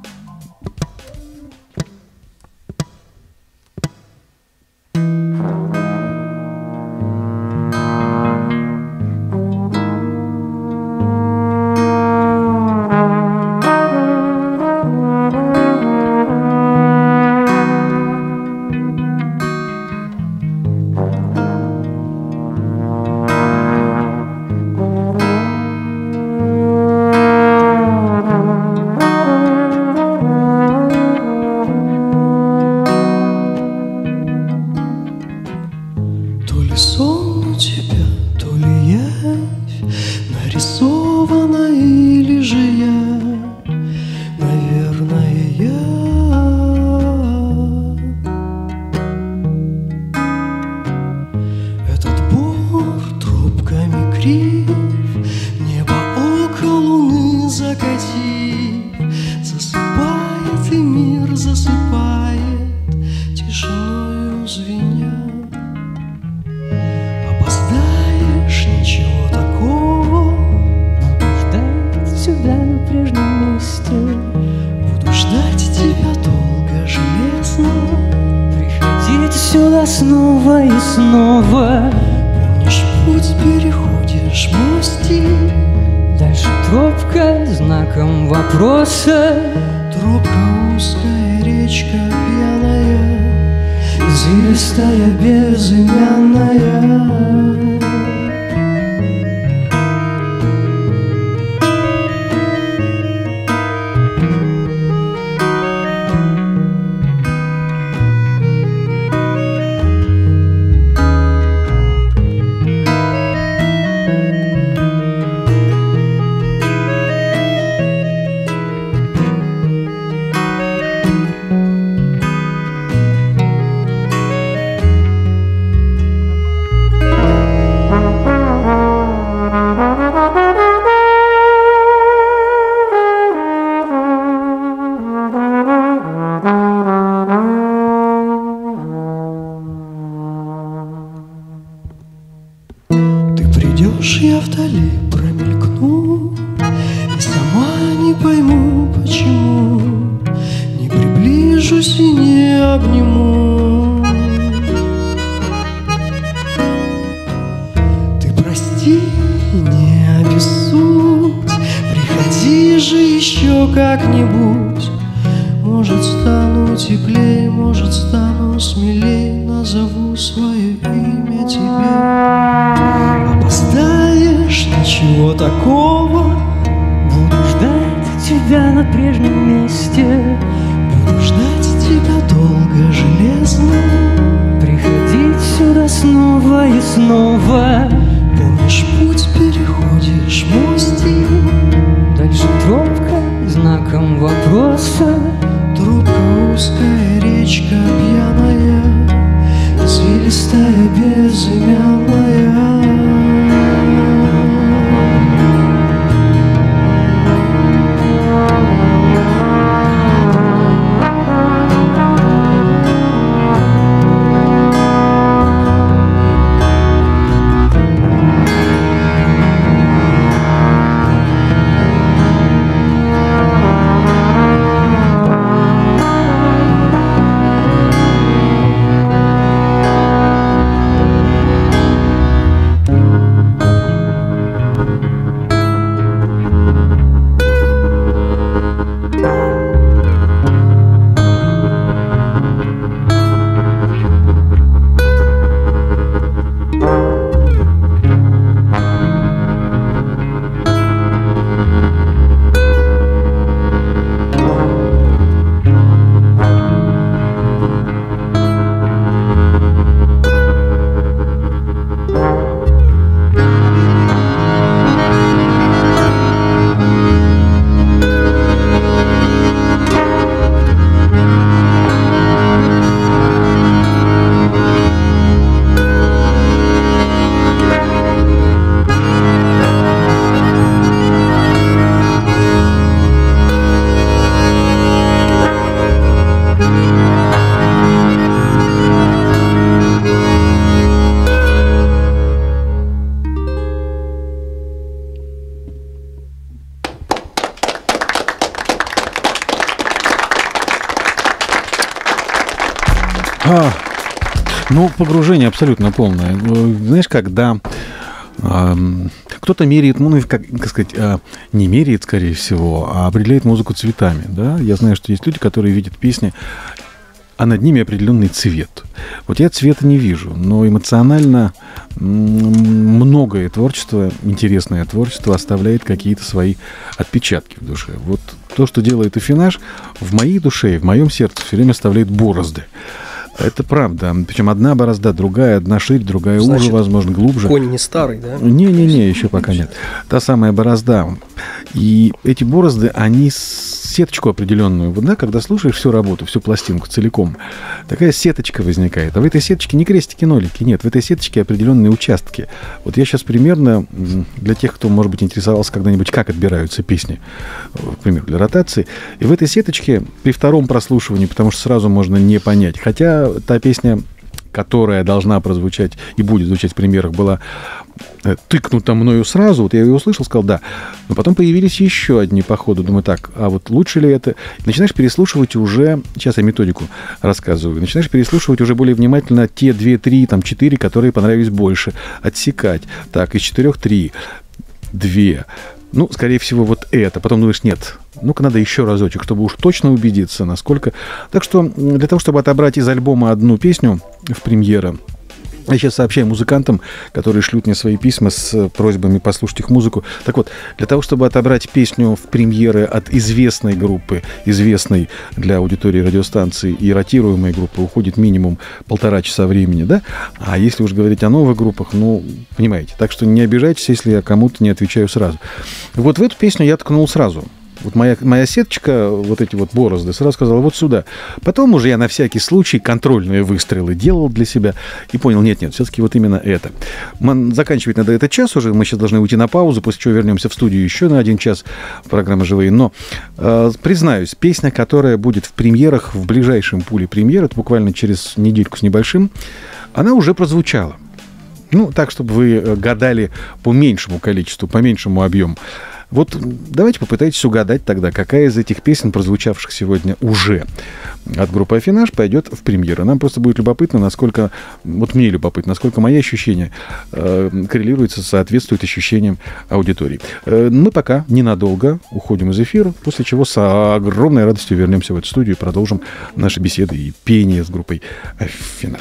Снова и снова помнишь путь, переходишь мостик. Дальше тропка знаком вопроса. Тропка узкая, речка пьяная, извилистая, безымянная. Я вдали промелькну и сама не пойму, почему не приближусь и не обниму. Ты прости, скажу свое имя тебе. Опоздаешь, ничего такого. Буду ждать тебя на прежнем месте. Буду ждать тебя долго, железно. Приходить сюда снова и снова. Помнишь, путь переходишь, мостик. Дальше тропка знаком вопроса. Тропка узкая, речка пьяная, извилистая, безымянная. Ну, погружение абсолютно полное. Знаешь, когда кто-то меряет, ну, как сказать, не меряет, скорее всего, а определяет музыку цветами, да? Я знаю, что есть люди, которые видят песни, а над ними определенный цвет. Вот я цвета не вижу, но эмоционально многое творчество, интересное творчество оставляет какие-то свои отпечатки в душе. Вот то, что делает Афинаж, в моей душе, в моем сердце все время оставляет борозды. Это правда. Причем одна борозда, другая, одна шире, другая уже, возможно, глубже. Конь не старый, да? Не-не-не, еще пока нет. Та самая борозда. И эти борозды, они сеточку определенную, вот, да, когда слушаешь всю работу, всю пластинку целиком, такая сеточка возникает. А в этой сеточке не крестики-нолики, нет, в этой сеточке определенные участки. Вот я сейчас примерно, для тех, кто, может быть, интересовался когда-нибудь, как отбираются песни, например, для ротации, и в этой сеточке при втором прослушивании, потому что сразу можно не понять, хотя та песня, которая должна прозвучать и будет звучать в премьерах, была тыкнута мною сразу, вот я ее услышал, сказал, да. Но потом появились еще одни по ходу. Думаю, так, а вот лучше ли это? Начинаешь переслушивать уже, сейчас я методику рассказываю, начинаешь переслушивать уже более внимательно те 2, 3, там 4, которые понравились больше. Отсекать. Так, из 4 3, 2. Ну, скорее всего, вот это. Потом думаешь, нет, ну-ка надо еще разочек, чтобы уж точно убедиться, насколько... Так что для того, чтобы отобрать из альбома одну песню в премьера, я сейчас сообщаю музыкантам, которые шлют мне свои письма с просьбами послушать их музыку. Так вот, для того, чтобы отобрать песню в премьеры от известной группы, известной для аудитории радиостанции и ротируемой группы, уходит минимум 1,5 часа времени, да? А если уж говорить о новых группах, ну, понимаете. Так что не обижайтесь, если я кому-то не отвечаю сразу. Вот в эту песню я ткнул сразу. Вот моя сеточка, вот эти вот борозды, сразу сказала, вот сюда. Потом уже я на всякий случай контрольные выстрелы делал для себя и понял, нет, все-таки вот именно это. Заканчивать надо этот час уже, мы сейчас должны уйти на паузу, после чего вернемся в студию еще на 1 час программы «Живые». Но, признаюсь, песня, которая будет в премьерах, в ближайшем пуле премьер, это буквально через недельку с небольшим, она уже прозвучала. Ну, так, чтобы вы гадали по меньшему количеству, по меньшему объему. Вот давайте попытайтесь угадать тогда, какая из этих песен, прозвучавших сегодня уже от группы «Афинаж», пойдет в премьеру. Нам просто будет любопытно, насколько, вот мне любопытно, насколько мои ощущения коррелируются, соответствуют ощущениям аудитории. Мы пока ненадолго уходим из эфира, после чего с огромной радостью вернемся в эту студию и продолжим наши беседы и пение с группой «Афинаж».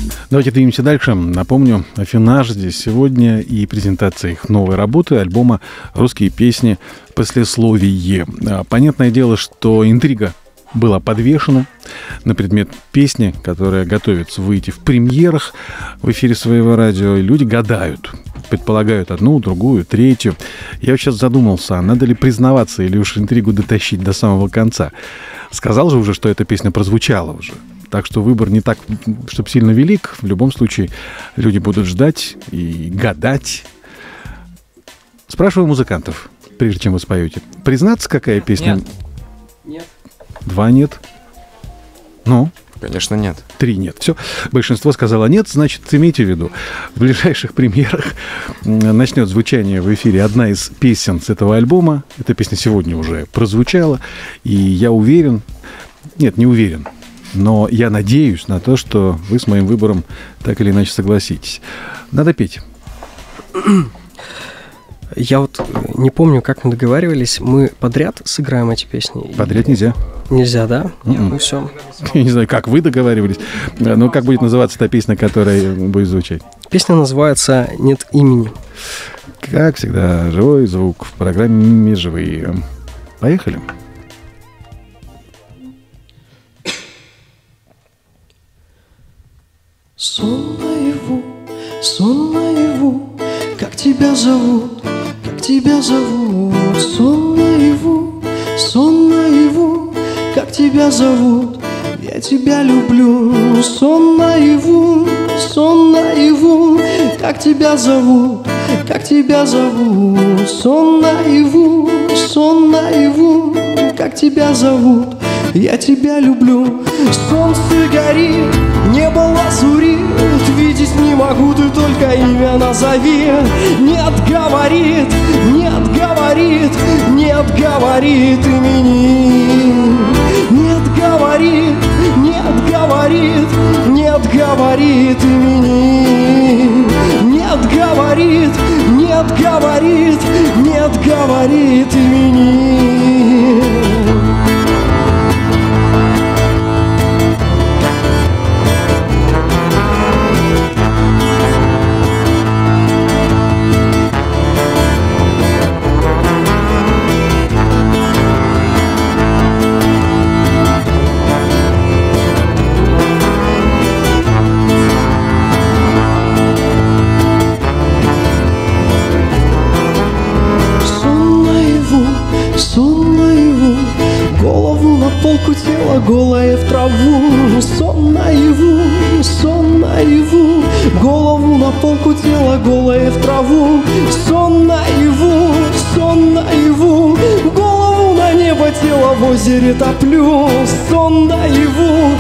Давайте двинемся дальше. Напомню, Афинаж здесь сегодня и презентация их новой работы, альбома «Русские песни. Послесловие». Понятное дело, что интрига была подвешена на предмет песни, которая готовится выйти в премьерах в эфире своего радио. И люди гадают, предполагают одну, другую, третью. Я сейчас задумался, а надо ли признаваться или уж интригу дотащить до самого конца. Сказал же уже, что эта песня прозвучала уже. Так что выбор не так, чтобы сильно велик. В любом случае, люди будут ждать и гадать. Спрашиваю музыкантов, прежде чем вы споете. Признаться, какая песня? Нет. 2 нет. Ну? Конечно, нет. 3 нет. Все. Большинство сказало нет, значит, имейте в виду. В ближайших премьерах начнет звучание в эфире одна из песен с этого альбома. Эта песня сегодня уже прозвучала. И я уверен... Нет, не уверен. Но я надеюсь на то, что вы с моим выбором так или иначе согласитесь. Надо петь. Я вот не помню, как мы договаривались. Мы подряд сыграем эти песни? Подряд нельзя. Нельзя, да? Ну все. Я не знаю, как вы договаривались. Но как будет называться та песня, которая будет звучать? Песня называется «Нет имени». Как всегда, живой звук в программе «Живые». Поехали. Сон наяву, как тебя зовут, как тебя зовут. Сон наяву, как тебя зовут, я тебя люблю. Сон наяву, как тебя зовут, как тебя зовут. Сон наяву, как тебя зовут, я тебя люблю. Солнце горит, небо лазурит, видеть не могу, ты только имя назови. Нет, говорит, нет, говорит, нет, говорит имени. Нет, говорит, нет, говорит, нет, говорит имени. Нет, говорит, нет, говорит, нет, говорит имени. Полку тела голое в траву. Сон наяву, голову на полку тела голое в траву. Сон наяву, голову на небо, тело в озере топлю. Сон наяву,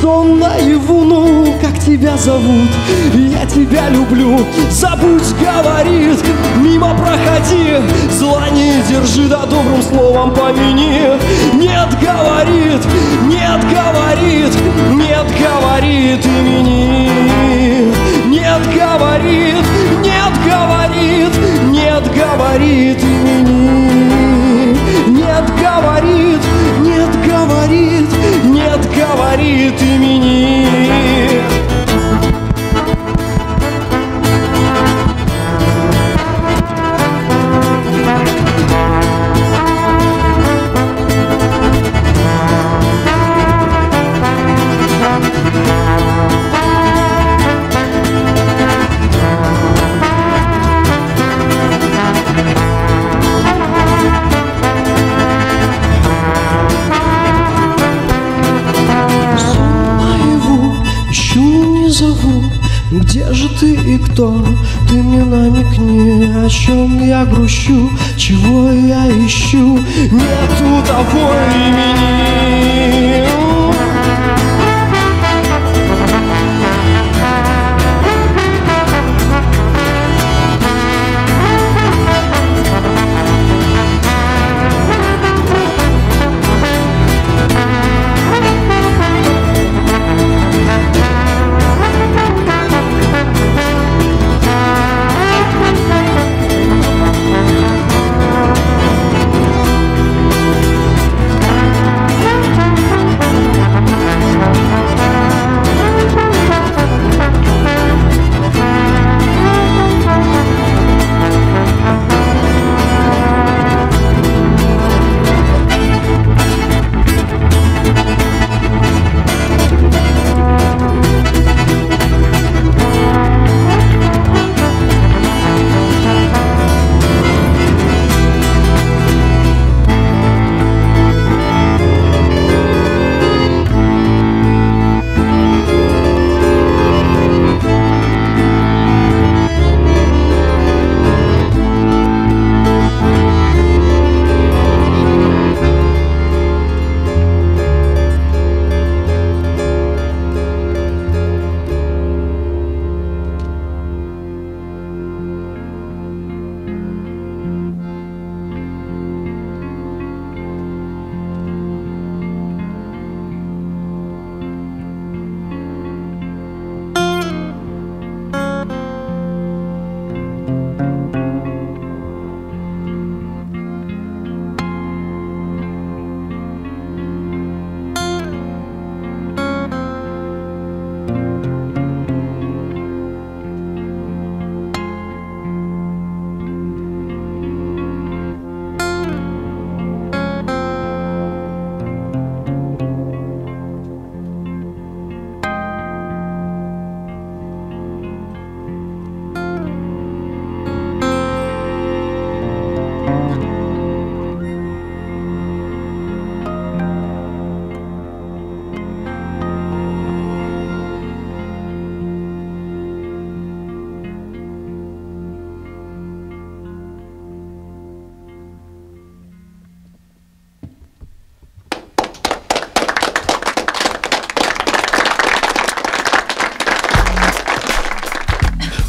ну как тебя зовут, я тебя люблю. Забудь, говорит, мимо проходи, зла не держи, да добрым словом помяни. Нет, говорит, нет, говорит, нет, говорит имени. Нет, говорит, нет, говорит, нет, говорит имени. Нет, говорит, нет, говорит, нет, говорит имени. Где же ты и кто? Ты мне намекни, о чем я грущу, чего я ищу. Нету того имени.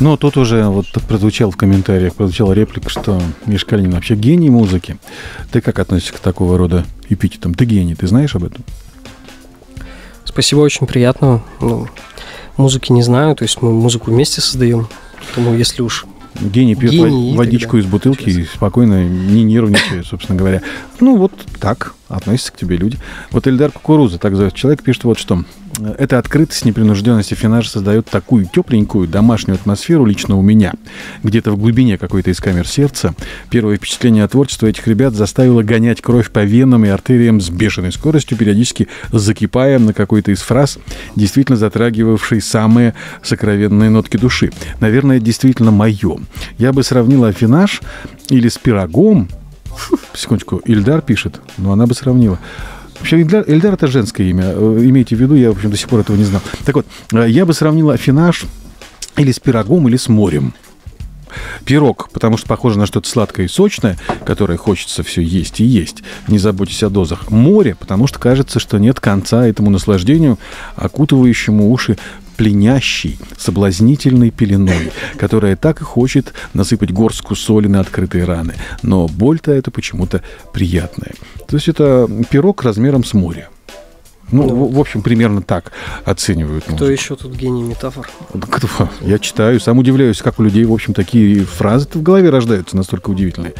Но тут уже вот прозвучал в комментариях, прозвучала реплика, что Миша Калинин вообще гений музыки. Ты как относишься к такого рода эпитетам? Ты гений, ты знаешь об этом? Спасибо, очень приятно. Ну, музыки не знаю, то есть мы музыку вместе создаем. Поэтому если уж Гений пьет гений, водичку из бутылки и спокойно, не нервничает, собственно говоря. Ну, вот так относятся к тебе люди. Вот Эльдар Кукуруза, так зовет человек, пишет вот что. Эта открытость, непринужденность и финаж создает такую тепленькую домашнюю атмосферу лично у меня. Где-то в глубине какой-то из камер сердца первое впечатление от творчества этих ребят заставило гонять кровь по венам и артериям с бешеной скоростью, периодически закипая на какой-то из фраз, действительно затрагивавшей самые сокровенные нотки души. Наверное, это действительно мое. Я бы сравнила афинаж или с пирогом. Секундочку, Ильдар пишет, но она бы сравнила. Вообще, Эльдар — это женское имя. Имейте в виду, я, в общем, до сих пор этого не знал. Так вот, я бы сравнила афинаж или с пирогом, или с морем. Пирог, потому что похоже на что-то сладкое и сочное, которое хочется все есть и есть. Не заботьтесь о дозах. Море, потому что кажется, что нет конца этому наслаждению, окутывающему уши пленящей, соблазнительной пеленой, которая так и хочет насыпать горстку соли на открытые раны. Но боль-то это почему-то приятная. То есть это пирог размером с море. Ну, да. В общем, примерно так оценивают музыку. Кто еще тут гений метафор? Кто? Я читаю, сам удивляюсь, как у людей, в общем, такие фразы-то в голове рождаются, настолько удивительные.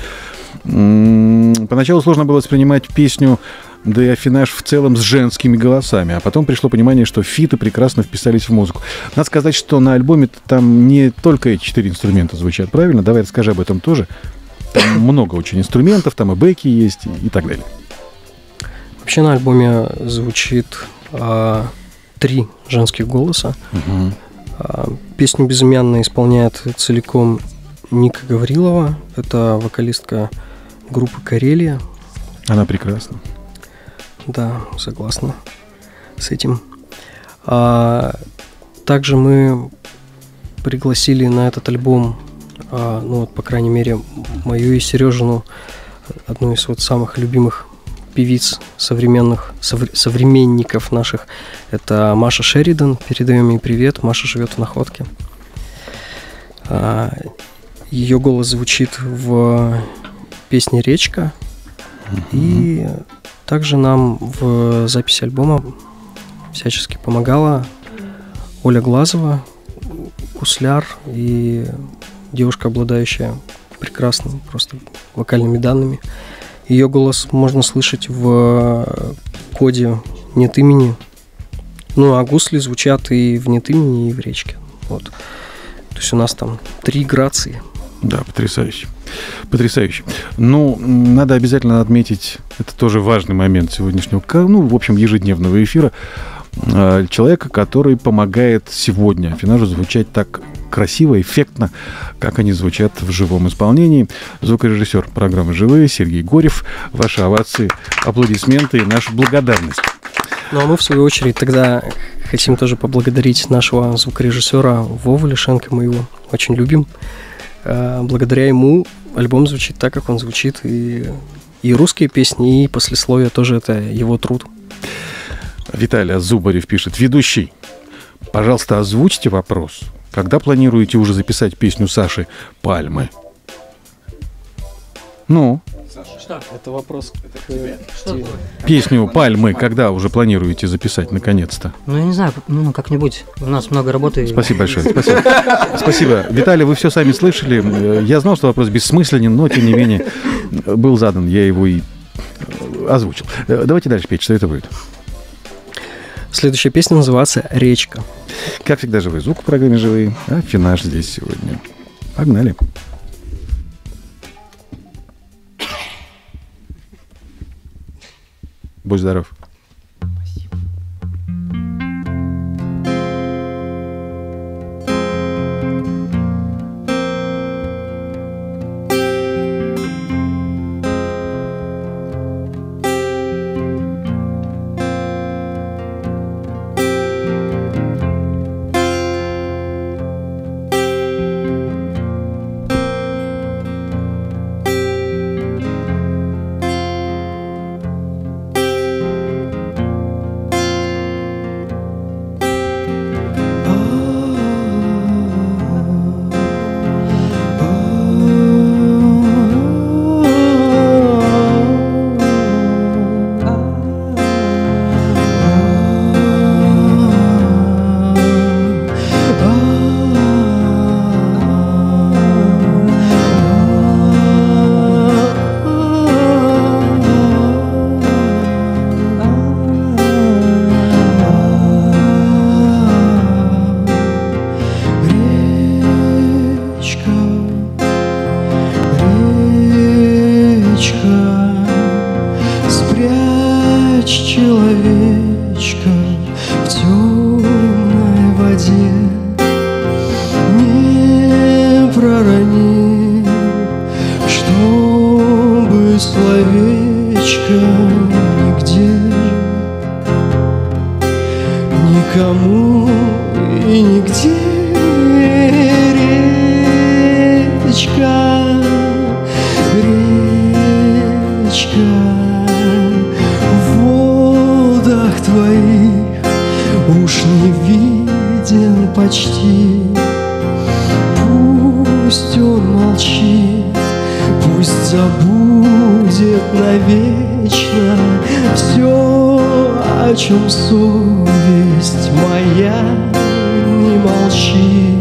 Поначалу сложно было воспринимать песню, да и афинаж в целом с женскими голосами. А потом пришло понимание, что фиты прекрасно вписались в музыку. Надо сказать, что на альбоме там не только эти 4 инструмента звучат, правильно? Давай расскажи об этом тоже. Там много очень инструментов, там и бэки есть и так далее. Вообще на альбоме звучит 3 женских голоса. Песню «Безымянная» исполняет целиком Ника Гаврилова. Это вокалистка группы «Карелия». Она прекрасна. Да, согласна с этим. Также мы пригласили на этот альбом, ну вот, по крайней мере, мою и Сережину, одну из вот самых любимых певиц современников наших. Это Маша Шеридан. Передаем ей привет. Маша живет в Находке. Ее голос звучит в песне «Речка». И также нам в записи альбома всячески помогала Оля Глазова, гусляр и девушка, обладающая прекрасными просто вокальными данными. Ее голос можно слышать в коде «Нет имени». Ну, а гусли звучат и в «Нет имени», и в «Речке». Вот. То есть у нас там 3 грации. Да, потрясающе. Потрясающе. Ну, надо обязательно отметить, это тоже важный момент сегодняшнего, ну, в общем, ежедневного эфира, человека, который помогает сегодня афинажу звучать так красиво, эффектно, как они звучат в живом исполнении. Звукорежиссер программы «Живые» Сергей Горев. Ваши овации, аплодисменты и наша благодарность. Ну, а мы, в свою очередь, тогда хотим тоже поблагодарить нашего звукорежиссера Вову Лишенко. Мы его очень любим. Благодаря ему альбом звучит так, как он звучит. И русские песни, и послесловие тоже это его труд. Виталий Зубарев пишет: ведущий, пожалуйста, озвучьте вопрос. Когда планируете уже записать песню Саши «Пальмы»? Ну? Что? Это вопрос к тебе. Песню «Пальмы» когда уже планируете записать, наконец-то? Ну, я не знаю, ну, как-нибудь. У нас много работы. Спасибо большое. Спасибо. Спасибо. Виталий, вы все сами слышали. Я знал, что вопрос бессмысленен, но, тем не менее, был задан. Я его и озвучил. Давайте дальше петь. Что это будет? Следующая песня называется «Речка». Как всегда, живой звук в программе «Живые», а афинаж здесь сегодня. Погнали. Будь здоров. речка, нигде никому и нигде. Речка, речка, в водах твоих уж не виден почти. Пусть он молчит, пусть забудет навечно все, о чем совесть моя не молчит.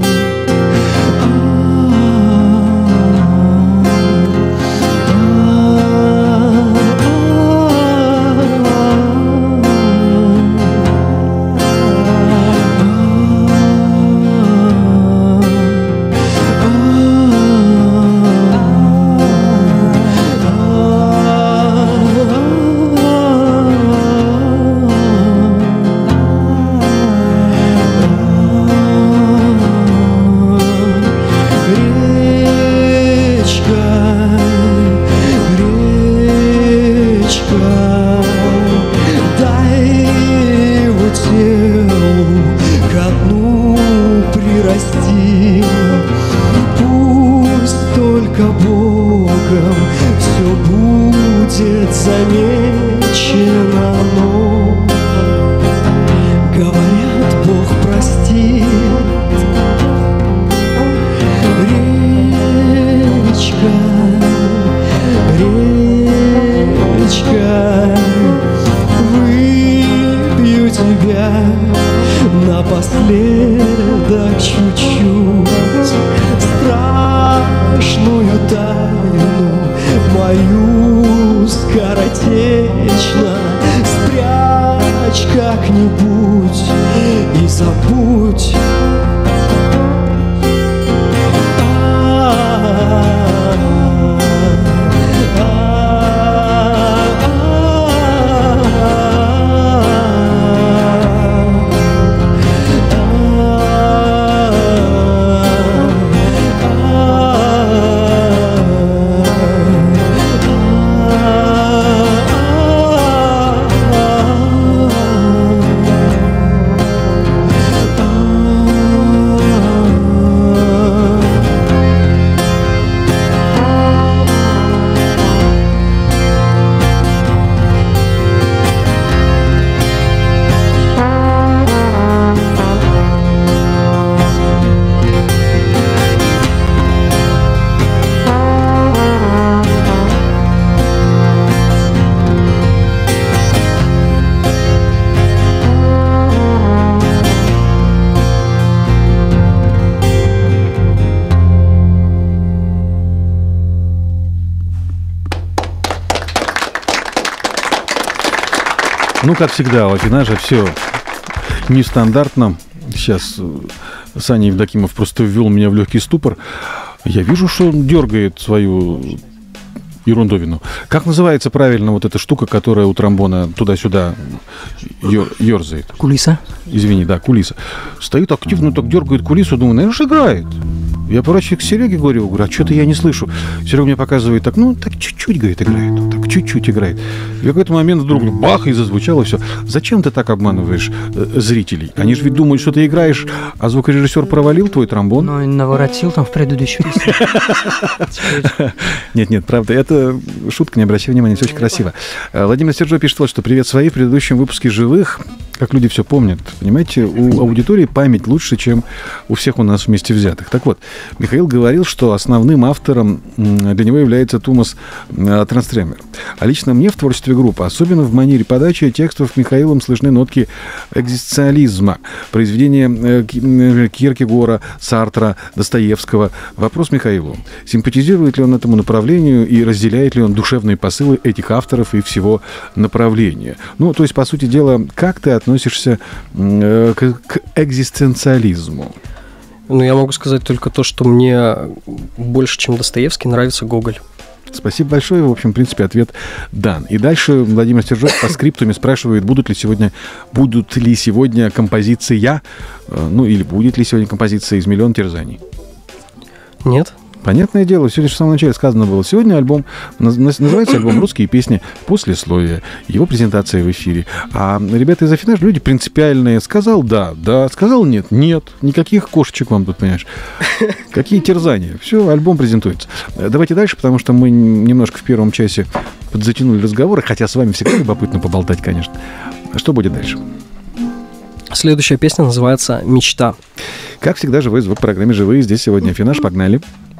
Напоследок чуть-чуть страшную тайну мою скоротечно спрячь как-нибудь и забудь. Ну, как всегда, у Афинажа все нестандартно. Сейчас Саня Евдокимов просто ввел меня в легкий ступор. Я вижу, что он дергает свою ерундовину. Как называется правильно вот эта штука, которая у тромбона туда-сюда ерзает? Кулиса. Извини, да, кулиса. Стоит активно, так дергает кулису, думаю, наверное, же играет. Я поворачиваюсь к Сереге, говорю, а что-то я не слышу. Серега мне показывает так, ну, так чуть-чуть, говорит, играет. Так чуть-чуть играет. И в какой-то момент вдруг бах, и зазвучало все. Зачем ты так обманываешь зрителей? Они же ведь думают, что ты играешь, а звукорежиссер провалил твой тромбон. Ну, и наворотил там в предыдущей песне. Нет, правда, это шутка, не обращай внимания, все очень красиво. Владимир Сержо пишет вот, что привет свои в предыдущем выпуске «Живых». Как люди все помнят. Понимаете, у аудитории память лучше, чем у всех у нас вместе взятых. Так вот, Михаил говорил, что основным автором для него является Томас Транстрэмер. А лично мне в творчестве группы, особенно в манере подачи текстов Михаилом слышны нотки экзистенциализма, произведения Киркегора, Сартра, Достоевского. Вопрос Михаилу. Симпатизирует ли он этому направлению и разделяет ли он душевные посылы этих авторов и всего направления? Ну, то есть, по сути дела, как ты относишься к экзистенциализму? Ну, я могу сказать только то, что мне больше, чем Достоевский, нравится Гоголь. Спасибо большое. В общем, в принципе, ответ дан. И дальше Владимир Стержов по скриптуме спрашивает, будут ли сегодня композиция, ну или будет ли сегодня композиция из «Миллион терзаний»? Нет. Понятное дело, сегодня же в самом начале сказано было. Сегодня альбом, называется альбом «Русские песни. Послесловие». Его презентация в эфире. А ребята из Афинаж люди принципиальные. Сказал да, сказал нет, никаких кошечек вам тут, понимаешь. Какие терзания. Все, альбом презентуется. Давайте дальше, потому что мы немножко в первом часе подзатянули разговоры, хотя с вами всегда любопытно поболтать, конечно. Что будет дальше? Следующая песня называется «Мечта». Как всегда, живой звук в программе «Живые». Здесь сегодня Афинаж. Погнали.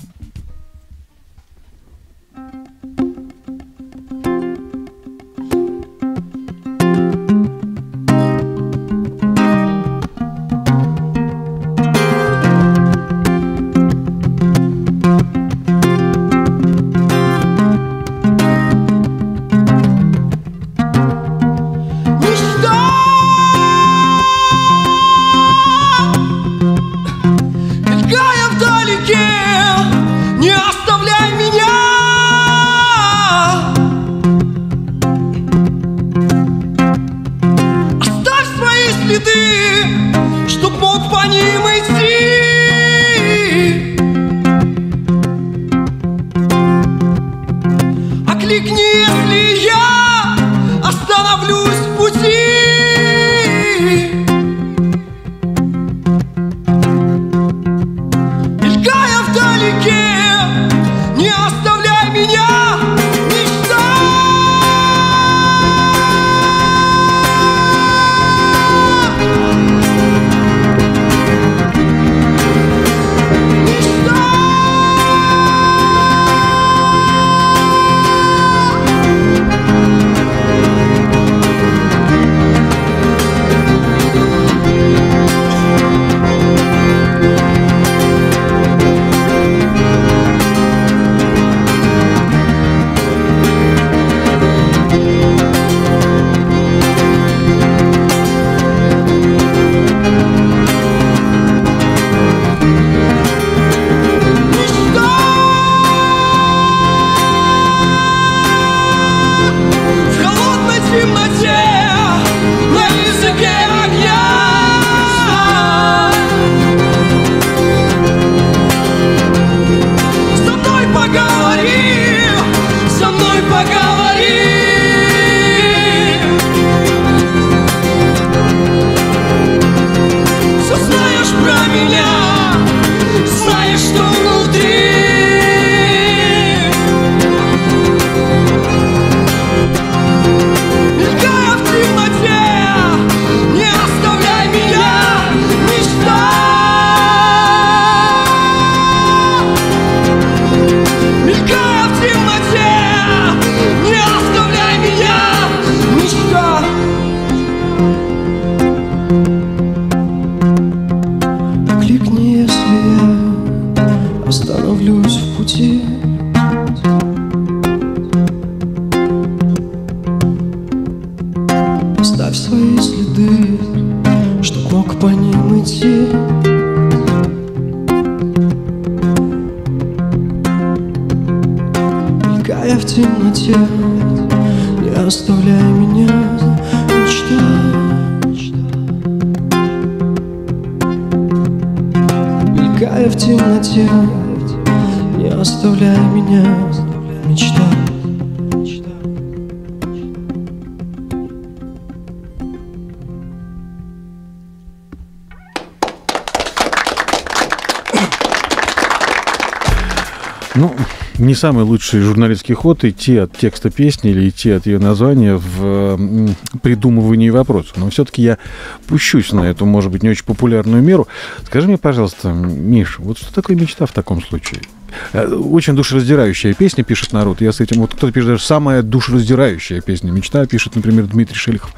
Ну, не самый лучший журналистский ход идти от текста песни или идти от ее названия в придумывании вопросов. Но все-таки я пущусь на эту, может быть, не очень популярную меру. Скажи мне, пожалуйста, Миш, вот что такое мечта в таком случае? Очень душераздирающая песня, пишет народ. Я с этим... Вот кто-то пишет даже самая душераздирающая песня. Мечта, пишет, например, Дмитрий Шелихов.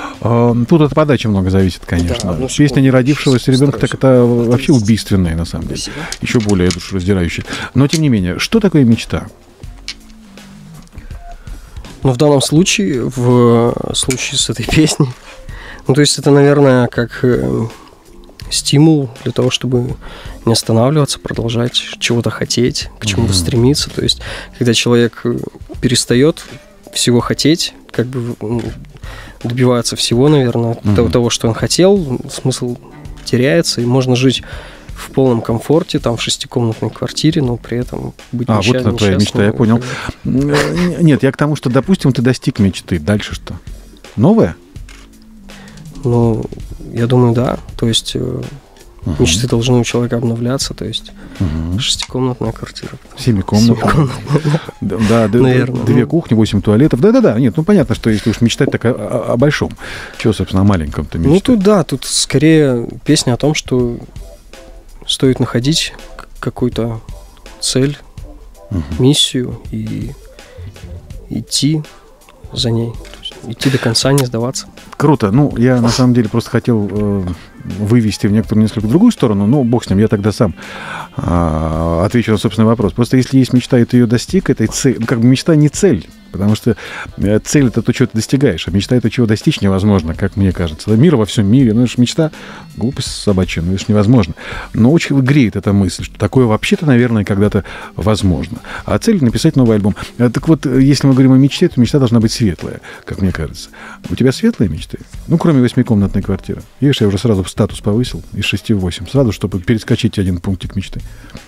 Тут от подачи много зависит, конечно. Да, песня не родившегося ребенка, так это вообще убийственная, на самом деле. Еще более душераздирающая. Но, тем не менее, что такое мечта? Ну, в данном случае, в случае с этой песней, ну, то есть это, наверное, как стимул для того, чтобы не останавливаться, продолжать чего-то хотеть, к чему-то стремиться. То есть, когда человек перестает всего хотеть, как бы добивается всего, наверное, того, что он хотел, смысл теряется, и можно жить в полном комфорте, там в 6-комнатной квартире, но при этом быть несчастным. Вот это твоя мечта, я понял. Нет, я к тому, что, допустим, ты достиг мечты. Дальше что? Новое? Ну, я думаю, да. То есть мечты должны у человека обновляться. То есть 6-комнатная квартира. 7-комнатная. Да, 2 кухни, 8 туалетов. Да. Нет, ну понятно, что если уж мечтать так о большом. Чего, собственно, о маленьком-то мечтать? Ну, тут скорее песня о том, что стоит находить какую-то цель, миссию и идти за ней. То есть идти до конца, не сдаваться. Круто. Ну, я на самом деле просто хотел вывести в некоторую несколько другую сторону, но бог с ним, я тогда сам отвечу на собственный вопрос. Просто если есть мечта, и ты ее достиг, этой цели, как бы мечта не цель, потому что цель — это то, чего ты достигаешь, а мечта — это чего достичь невозможно, как мне кажется. Мир во всем мире, ну, это же мечта, глупость собачья, ну, это же невозможно. Но очень греет эта мысль, что такое вообще-то, наверное, когда-то возможно. А цель — написать новый альбом. Так вот, если мы говорим о мечте, то мечта должна быть светлая, как мне кажется. У тебя светлые мечты? Ну, кроме 8-комнатной квартиры. Видишь, я уже сразу статус повысил из 6 в 8. Сразу, чтобы перескочить один пунктик мечты.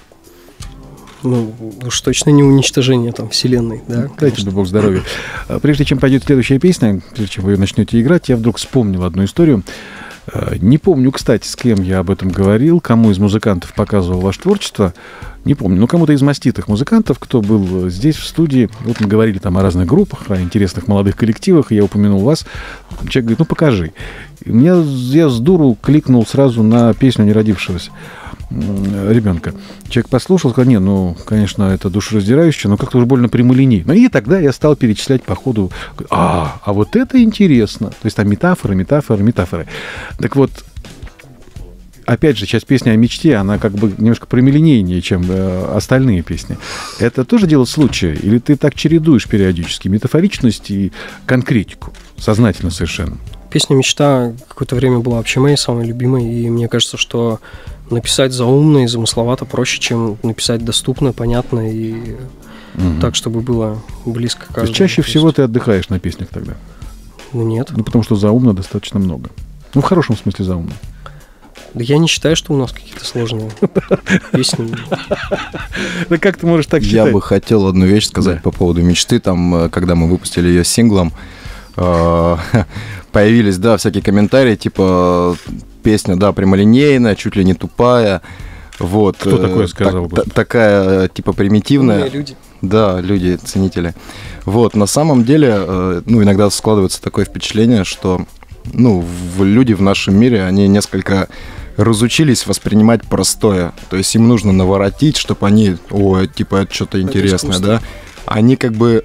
Ну, уж точно не уничтожение там вселенной, да? Дай тебе Бог здоровья. Прежде чем пойдет следующая песня, прежде чем вы ее начнете играть, я вдруг вспомнил одну историю. Не помню, кстати, с кем я об этом говорил, кому из музыкантов показывал ваше творчество. Не помню, но кому-то из маститых музыкантов, кто был здесь, в студии. Вот мы говорили там о разных группах, о интересных молодых коллективах, и я упомянул вас. Человек говорит, ну покажи. Я с дуру кликнул сразу на песню неродившегося ребенка. Человек послушал, сказал, не, ну, конечно, это душераздирающе, но как-то уже больно прямолинейно. И тогда я стал перечислять по ходу, а вот это интересно. То есть там метафоры. Так вот, опять же, часть песни о мечте, она как бы немножко прямолинейнее, чем остальные песни. Это тоже дело случая? Или ты так чередуешь периодически метафоричность и конкретику? Сознательно совершенно. Песня «Мечта» какое-то время была вообще моей самой любимой, и мне кажется, что написать заумно и замысловато проще, чем написать доступно, понятно и так, чтобы было близко к каждому. Чаще всего ты отдыхаешь на песнях тогда? Ну, нет. Ну, потому что заумно достаточно много. Ну, в хорошем смысле заумно. Да я не считаю, что у нас какие-то сложные песни. Да как ты можешь так считать? Я бы хотел одну вещь сказать по поводу мечты. Там, когда мы выпустили ее синглом, появились, да, всякие комментарии, типа, песня, да, прямолинейная, чуть ли не тупая. Вот. Кто такое сказал? Такая, типа, примитивная. Умные люди. Да, люди, ценители. Вот, на самом деле, ну, иногда складывается такое впечатление, что, ну, люди в нашем мире, они несколько разучились воспринимать простое. То есть им нужно наворотить, чтобы они, типа, это что-то интересное, да. Они как бы...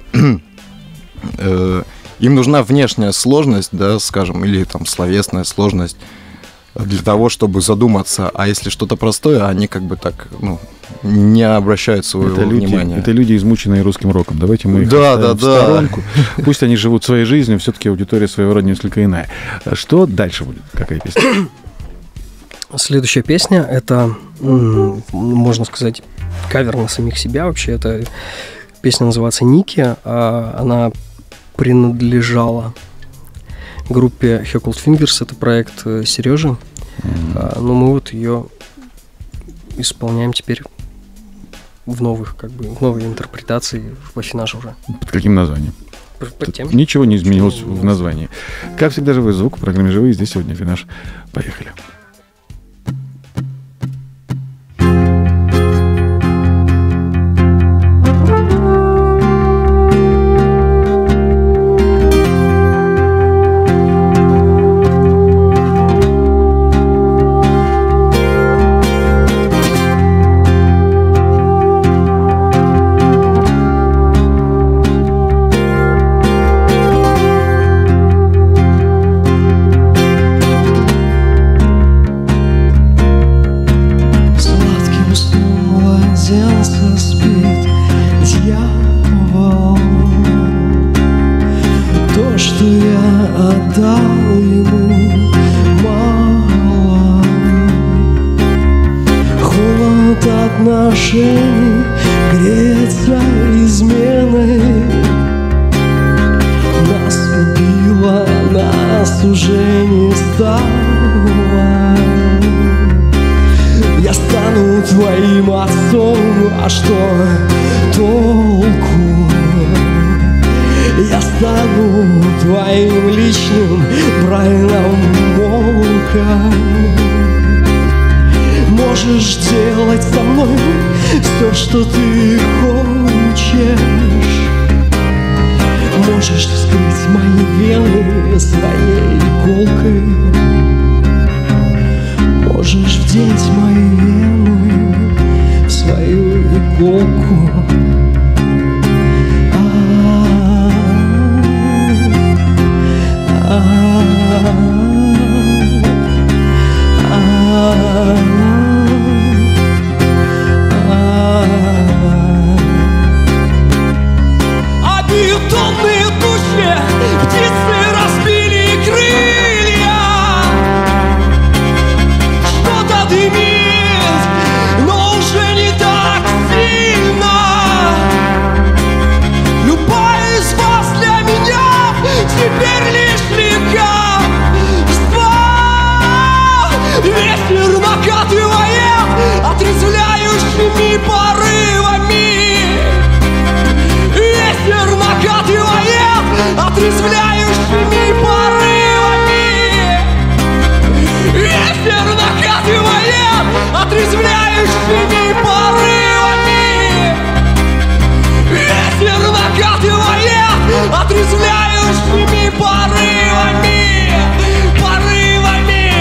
Им нужна внешняя сложность, да, скажем, или там словесная сложность для того, чтобы задуматься. А если что-то простое, они как бы так, ну, не обращают своего внимания. Это люди, измученные русским роком. Давайте мы их оставим в сторонку. Пусть они живут своей жизнью, все-таки аудитория своего рода несколько иная. Что дальше будет? Какая песня? Следующая песня — это, можно сказать, кавер на самих себя вообще. Это песня называется «Ники». Она принадлежала группе Heckled Fingers, это проект Сережи. Но мы вот ее исполняем теперь в новых, как бы, в новой интерпретации в Афинаже уже. Под каким названием? Под тем. Ничего не изменилось в названии. Как всегда, живой звук в программе «Живые». Здесь сегодня Афинаж. Поехали. отношений греется изменой. Нас убило, нас уже не стало. Я стану стану твоим отцом, а что толку? Я стану твоим личным Брайаном Молком. Можешь делать со мной все, что ты хочешь. Можешь вскрыть мои вены своей иголкой. Можешь вдеть мои вены в свою иголку. Бетонные тучи птицы разбили крылья. Что-то дымит, но уже не так сильно. Любая из вас для меня теперь лишь лекарство. Ветер накатывает отрезвляющими порывами. Ветер накатывает отрезвляющими порывами. Ветер накатывает отрезвляющими порывами. Ветер накатывает отрезвляющими порывами. Порывами.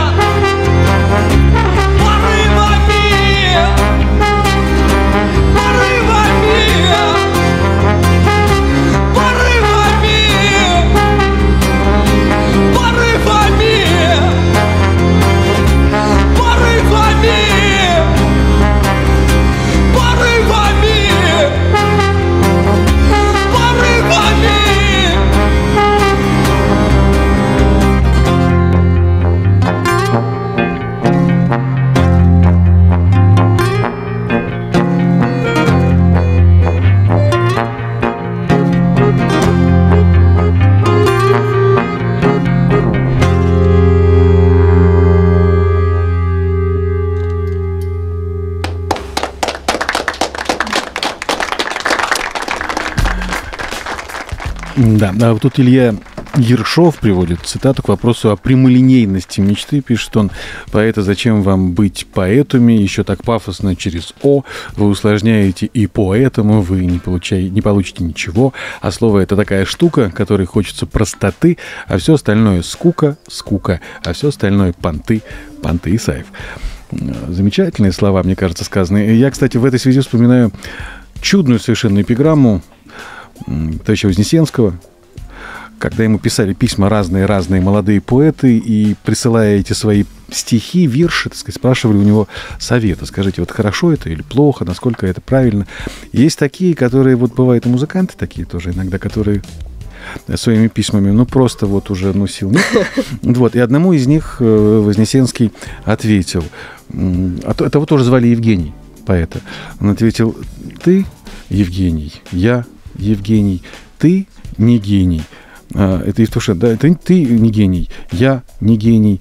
Да, а вот тут Илья Ершов приводит цитату к вопросу о прямолинейности мечты. Пишет он: «Поэты, зачем вам быть поэтами? Еще так пафосно через «о». Вы усложняете, и поэтому вы не получите ничего. А слово — это такая штука, которой хочется простоты, а все остальное — скука, а все остальное — понты, Исаев». Замечательные слова, мне кажется, сказаны. Я, кстати, в этой связи вспоминаю чудную совершенно эпиграмму товарища Вознесенского, когда ему писали письма разные молодые поэты, и, присылая эти свои стихи, вирши, так сказать, спрашивали у него совета. Скажите, вот хорошо это или плохо, насколько это правильно. Есть такие, которые, вот бывают и музыканты такие тоже иногда, которые своими письмами, ну, просто вот уже, ну, сил нет. Вот, и одному из них Вознесенский ответил, того тоже звали Евгений, поэта. Он ответил: ты, Евгений, я, Евгений, ты не гений. Это Евтушен, да, ты не гений, я не гений,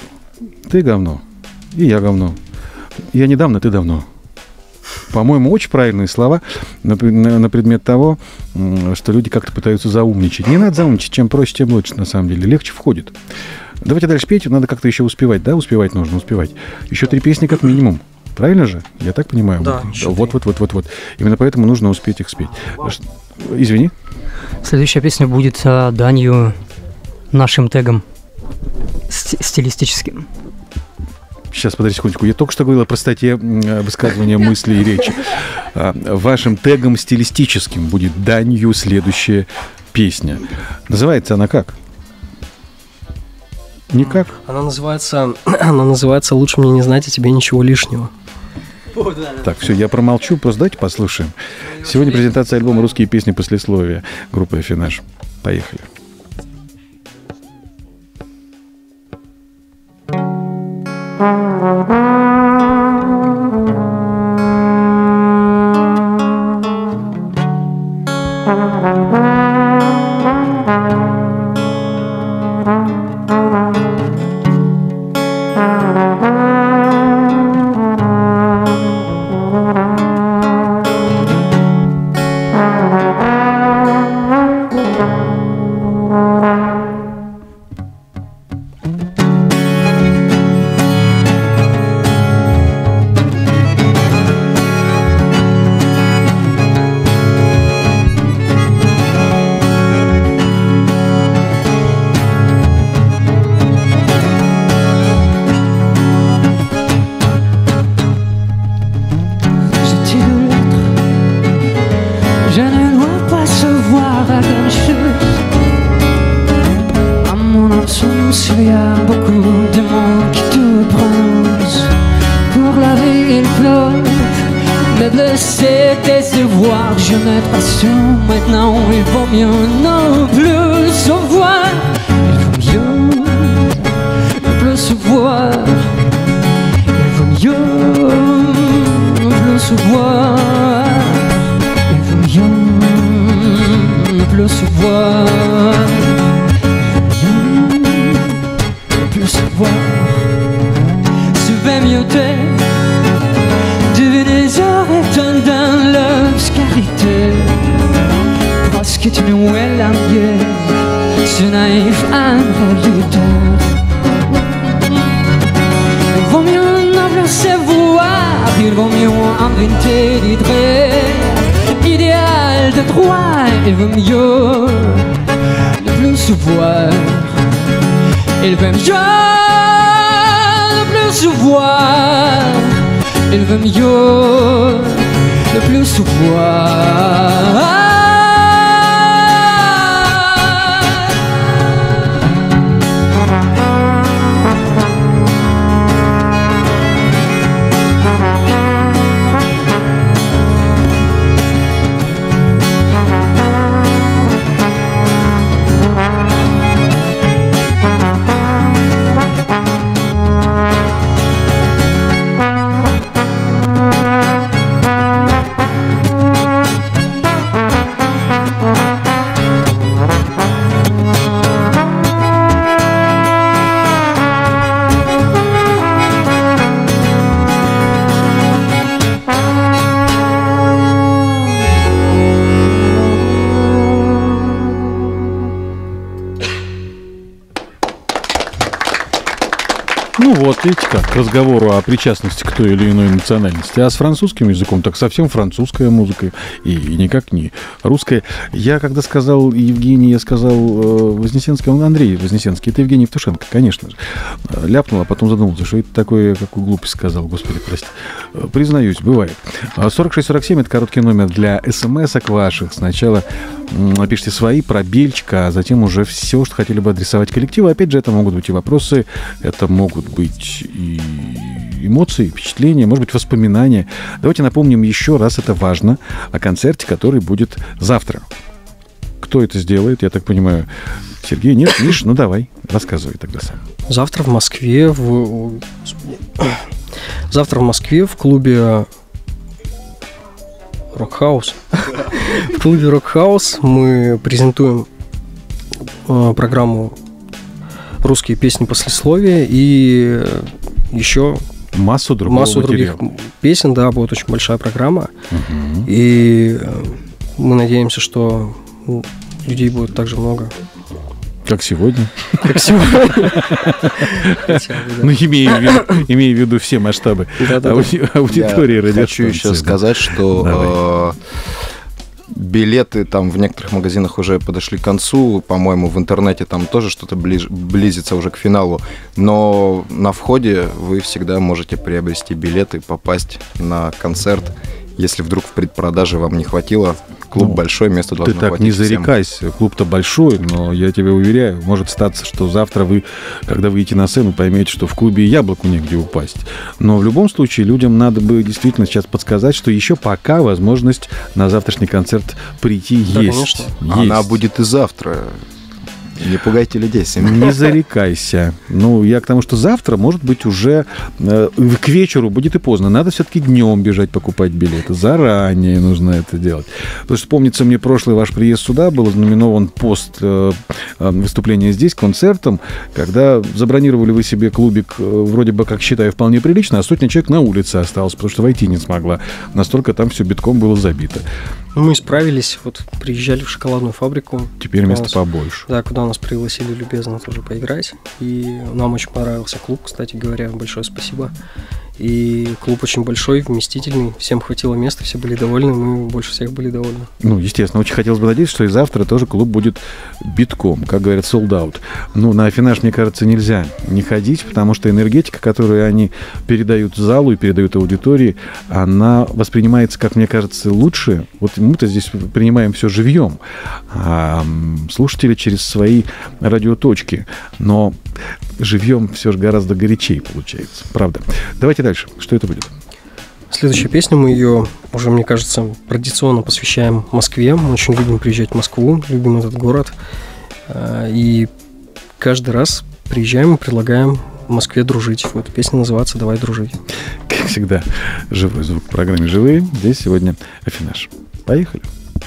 ты говно, и я говно. Я недавно, ты давно. По-моему, очень правильные слова на предмет того, что люди как-то пытаются заумничать. Не надо заумничать, чем проще, тем лучше, на самом деле. Легче входит. Давайте дальше петь, надо как-то еще успевать, да? Успевать нужно, успевать. Еще 3 песни как минимум. Правильно же? Я так понимаю? Да. Вот. Именно поэтому нужно успеть их спеть. Извини. Следующая песня будет данью нашим тегам стилистическим. Сейчас, подожди секундочку. Я только что говорил о простоте высказывания мысли и речи. Вашим тегом стилистическим будет данью следующая песня. Называется она как? Никак? Она называется «Лучше мне не знать о тебе ничего лишнего». Так, все, я промолчу, просто давайте послушаем. Сегодня презентация альбома «Русские песни послесловия» группы «Афинаж». Поехали. plus, il y a beaucoup de monde qui te bronze. Pour la vie, ils pleurent, mais blessés, décevoir. Je n'ai pas su maintenant, il vaut mieux non plus se voir. Il vaut mieux ne plus se voir. Il vaut mieux ne plus se voir. Il vaut mieux ne plus se voir. Miauté, des oreilles dans l'obscurité, parce que tu nous es la mienne, ce naïf invalideur. Il vaut mieux ne plus se voir, il vaut mieux inventer l'idée idéal de droit. Il vaut mieux ne plus se voir, il vaut mieux se voir, il veut mieux ne plus se voir. Ну вот, видите как, к разговору о причастности к той или иной национальности. А с французским языком так совсем французская музыка и никак не русская. Я когда сказал Евгений, я сказал Вознесенский, он Андрей Вознесенский, это Евгений Евтушенко, конечно же. Ляпнул, а потом задумался, что это такое, какую глупость сказал, господи, прости. Признаюсь, бывает. 4647 – это короткий номер для смс-ок ваших. Сначала напишите свои, пробельчик, а затем уже все, что хотели бы адресовать коллективу. Опять же, это могут быть и вопросы, это могут быть и эмоции, впечатления, может быть, воспоминания. Давайте напомним еще раз, это важно, о концерте, который будет завтра. Кто это сделает, я так понимаю, Сергей? Нет, Миш, ну давай, рассказывай тогда сам. Завтра в Москве в клубе Рокхаус. В клубе Рокхаус мы презентуем программу «Русские песни послесловия» и еще массу других песен. Да, будет очень большая программа. Угу. И мы надеемся, что людей будет так же много. Как сегодня. Как сегодня. Ну, имея в виду все масштабы аудитории радиостанции. Хочу еще сказать, что билеты там в некоторых магазинах уже подошли к концу. По-моему, в интернете там тоже что-то близится уже к финалу. Но на входе вы всегда можете приобрести билеты, попасть на концерт. Если вдруг в предпродаже вам не хватило, клуб большой, место должно хватить. Ты так не зарекайся, клуб-то большой, но я тебе уверяю, может статься, что завтра вы, когда выйдете на сцену, поймете, что в клубе и яблоку негде упасть. Но в любом случае людям надо бы действительно сейчас подсказать, что еще пока возможность на завтрашний концерт прийти да, есть. Конечно. Она будет и завтра. Не пугайте людей. Не зарекайся. Ну, я к тому, что завтра, может быть, уже к вечеру будет и поздно. Надо все-таки днем бежать покупать билеты. Заранее нужно это делать. Потому что, помнится мне, прошлый ваш приезд сюда был ознаменован пост выступления здесь концертом, когда забронировали вы себе клубик, вроде бы, как считаю, вполне прилично, а сотня человек на улице осталось, потому что войти не смогла. Настолько там все битком было забито. Мы справились, вот приезжали в шоколадную фабрику. Теперь места побольше. Да, куда нас пригласили любезно тоже поиграть. И нам очень понравился клуб, кстати говоря, большое спасибо. И клуб очень большой, вместительный, всем хватило места, все были довольны, мы больше всех были довольны. Ну, естественно, очень хотелось бы надеяться, что и завтра тоже клуб будет битком, как говорят, sold out. Ну, на афинаж, мне кажется, нельзя не ходить, потому что энергетика, которую они передают залу и передают аудитории, она воспринимается, как мне кажется, лучше. Вот мы-то здесь принимаем все живьем, а слушатели через свои радиоточки. Но живьем все же гораздо горячее получается. Правда. Давайте дальше. Что это будет? Следующая песня, мы ее уже, мне кажется, традиционно посвящаем Москве. Мы очень любим приезжать в Москву, любим этот город. И каждый раз приезжаем и предлагаем в Москве дружить. Вот песня называется «Давай дружить». Как всегда, живой звук в программе «Живые». Здесь сегодня Афинаж. Поехали.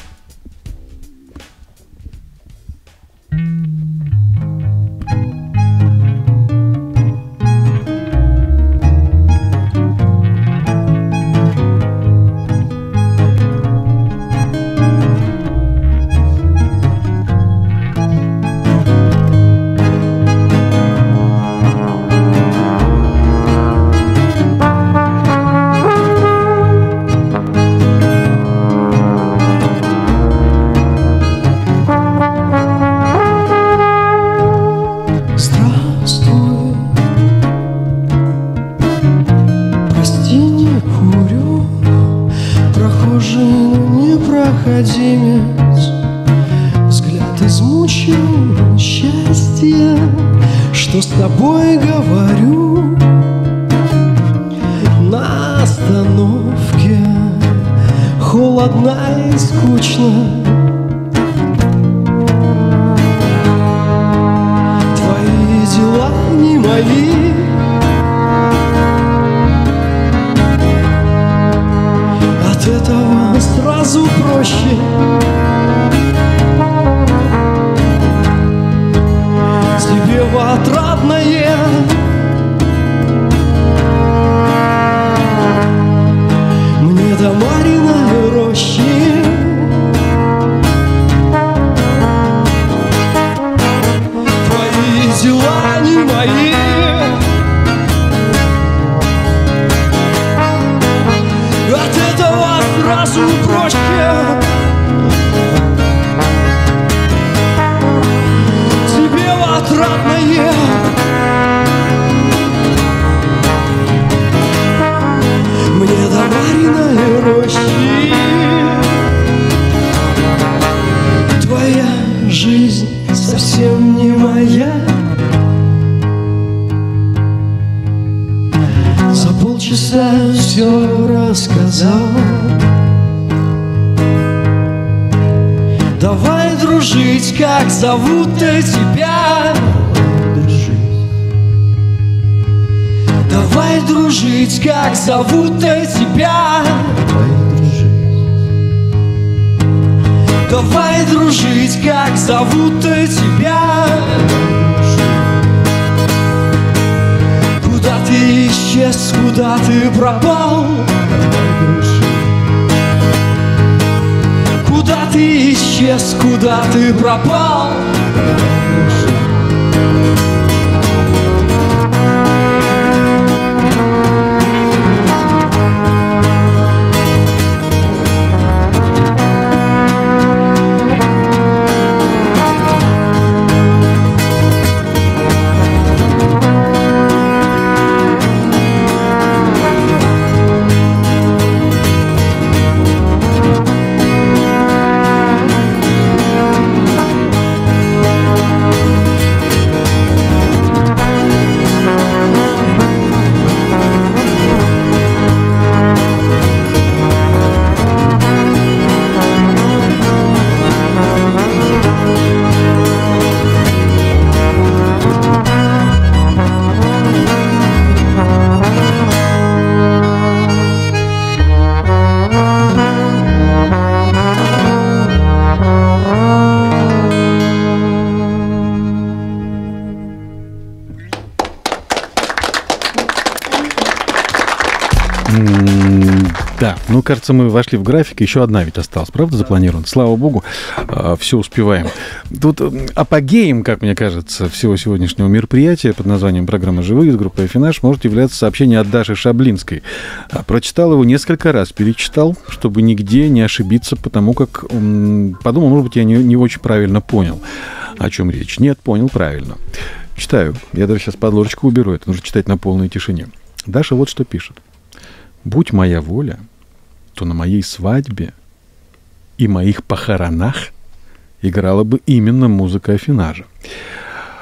Как зовут-то тебя? Давай дружить, как зовут-то тебя? Давай дружить, как зовут-то тебя? Куда ты исчез, куда ты пропал? Куда ты исчез, куда ты пропал? Да, ну, кажется, мы вошли в график. Еще одна ведь осталась, правда, запланирована? Слава богу, все успеваем. Тут апогеем, как мне кажется, всего сегодняшнего мероприятия под названием «Программа «Живые» с группой «Афинаж» может являться сообщение от Даши Шаблинской. Прочитал его несколько раз, перечитал, чтобы нигде не ошибиться, потому как подумал, может быть, я не очень правильно понял, о чем речь. Нет, понял правильно. Читаю. Я даже сейчас подложечку уберу. Это нужно читать на полной тишине. Даша вот что пишет. «Будь моя воля, то на моей свадьбе и моих похоронах играла бы именно музыка Афинажа.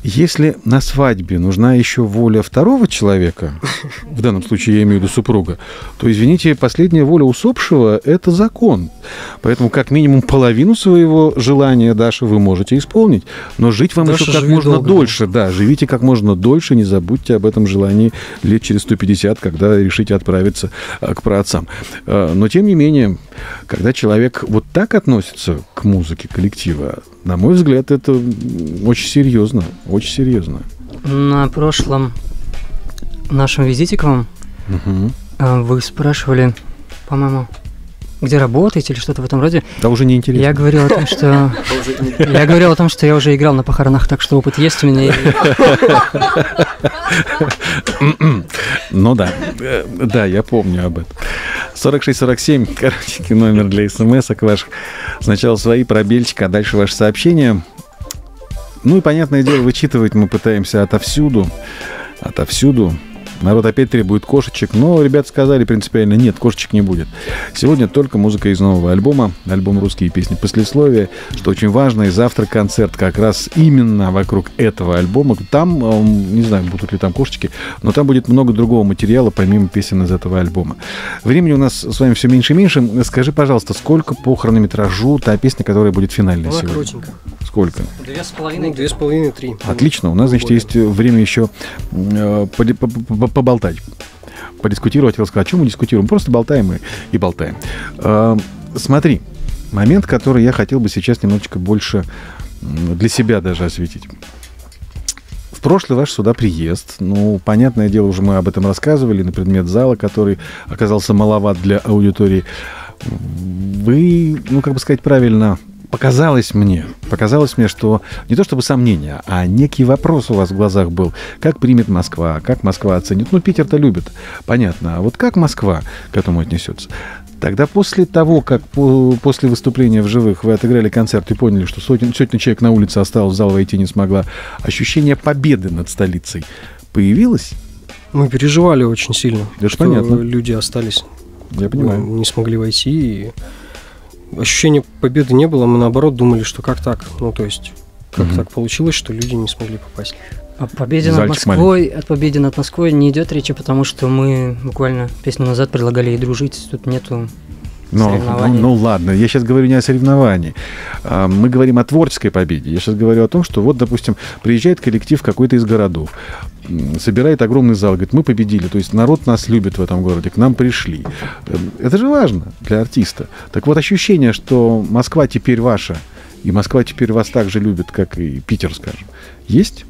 Если на свадьбе нужна еще воля второго человека, в данном случае я имею в виду супруга, то, извините, последняя воля усопшего – это закон. Поэтому как минимум половину своего желания, Даша, вы можете исполнить. Но жить вам Даша, еще как живи можно долго. дольше. Да, живите как можно дольше, не забудьте об этом желании лет через 150, когда решите отправиться к праотцам. Но, тем не менее, когда человек вот так относится к музыке коллектива, на мой взгляд, это очень серьезно, очень серьезно. На прошлом нашем визите к вам вы спрашивали, по-моему, где работаете или что-то в этом роде. Да уже не интересно. Я говорил о том, что я уже играл на похоронах, так что опыт есть у меня. Ну да, да, я помню об этом. 4647, коротенький номер для смс-ок ваших. Сначала свои, пробельчик, а дальше ваши сообщения. Ну и, понятное дело, вычитывать мы пытаемся отовсюду. Народ опять требует кошечек, но ребята сказали принципиально: нет, кошечек не будет. Сегодня только музыка из нового альбома, альбом «Русские песни послесловия», что очень важно, и завтра концерт как раз именно вокруг этого альбома. Там, не знаю, будут ли там кошечки, но там будет много другого материала, помимо песен из этого альбома. Времени у нас с вами все меньше и меньше. Скажи, пожалуйста, сколько по хронометражу та песня, которая будет финальной сегодня? Коротенько. Сколько? 2,5-3. Отлично. У нас, значит, есть время еще поболтать, подискутировать. Я сказал, о чем мы дискутируем? Просто болтаем и болтаем. Смотри, момент, который я хотел бы сейчас немножечко больше для себя даже осветить. В прошлый ваш сюда приезд, ну, понятное дело, уже мы об этом рассказывали, на предмет зала, который оказался маловат для аудитории. Вы, ну, как бы сказать правильно, показалось мне, что не то чтобы сомнение, а некий вопрос у вас в глазах был. Как примет Москва, как Москва оценит? Ну, Питер-то любит, понятно. А вот как Москва к этому отнесется? Тогда после того, как после выступления в живых вы отыграли концерт и поняли, что сотня человек на улице осталось, в зал войти не смогла, ощущение победы над столицей появилось? Мы переживали очень сильно, Это что понятно. люди остались, Я понимаю. не смогли войти, и ощущения победы не было, мы наоборот думали, что как так, ну то есть как так получилось, что люди не смогли попасть. О победе над Зальчик Москвой, от победы над Москвой не идет речи, потому что мы буквально песню назад предлагали ей дружить, тут нету соревнований. Ну ладно, я сейчас говорю не о соревновании. Мы говорим о творческой победе. Я сейчас говорю о том, что вот, допустим, приезжает коллектив какой-то из городов, собирает огромный зал, говорит, мы победили, то есть народ нас любит в этом городе, к нам пришли. Это же важно для артиста. Так вот, ощущение, что Москва теперь ваша, и Москва теперь вас так же любит, как и Питер, скажем, есть?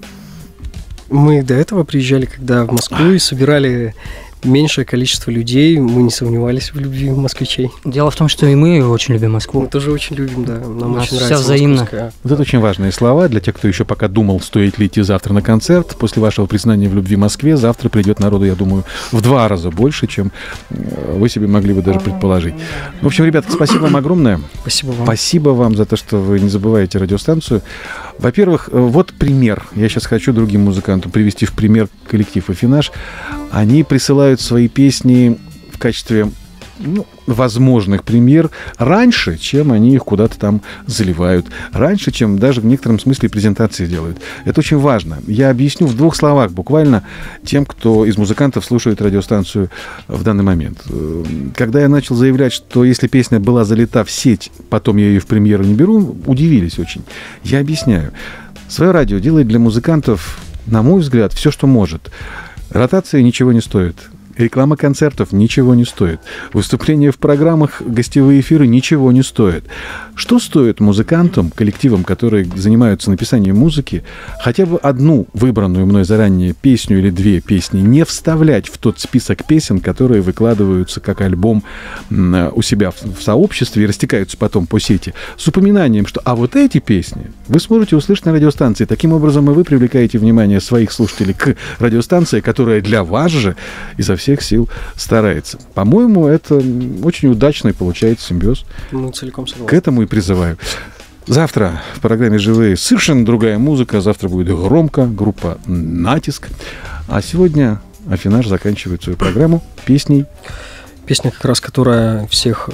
Мы до этого приезжали, когда в Москву, и собирали меньшее количество людей, мы не сомневались в любви москвичей. Дело в том, что и мы очень любим Москву. Мы тоже очень любим, да, нам У нас очень всё нравится взаимно. московская. Вот это очень важные слова для тех, кто еще пока думал, стоит ли идти завтра на концерт. После вашего признания в любви Москве завтра придет народу, я думаю, в 2 раза больше, чем вы себе могли бы даже предположить. В общем, ребята, спасибо вам огромное. Спасибо вам. Спасибо вам за то, что вы не забываете радиостанцию. Во-первых, вот пример. Я сейчас хочу другим музыкантам привести в пример коллектив «Афинаж». Они присылают свои песни в качестве возможных премьер раньше, чем они их куда-то там заливают. Раньше, чем даже в некотором смысле презентации делают. Это очень важно. Я объясню в 2 словах буквально тем, кто из музыкантов слушает радиостанцию в данный момент. Когда я начал заявлять, что если песня была залита в сеть, потом я ее в премьеру не беру, удивились очень. Я объясняю. Свое радио делает для музыкантов, на мой взгляд, все, что может. Ротация ничего не стоит. Реклама концертов ничего не стоит. Выступления в программах, гостевые эфиры ничего не стоят. Что стоит музыкантам, коллективам, которые занимаются написанием музыки, хотя бы одну выбранную мной заранее песню или 2 песни не вставлять в тот список песен, которые выкладываются как альбом у себя в сообществе и растекаются потом по сети, с упоминанием, что а вот эти песни вы сможете услышать на радиостанции. Таким образом, и вы привлекаете внимание своих слушателей к радиостанции, которая для вас же изо всех сил старается. По-моему, это очень удачный получается симбиоз. Мы целиком согласны. К этому и призываю. Завтра в программе «Живые» совершенно другая музыка. Завтра будет громко, группа «Натиск». А сегодня «Афинаж» заканчивает свою программу песней. Песня, как раз которая всех,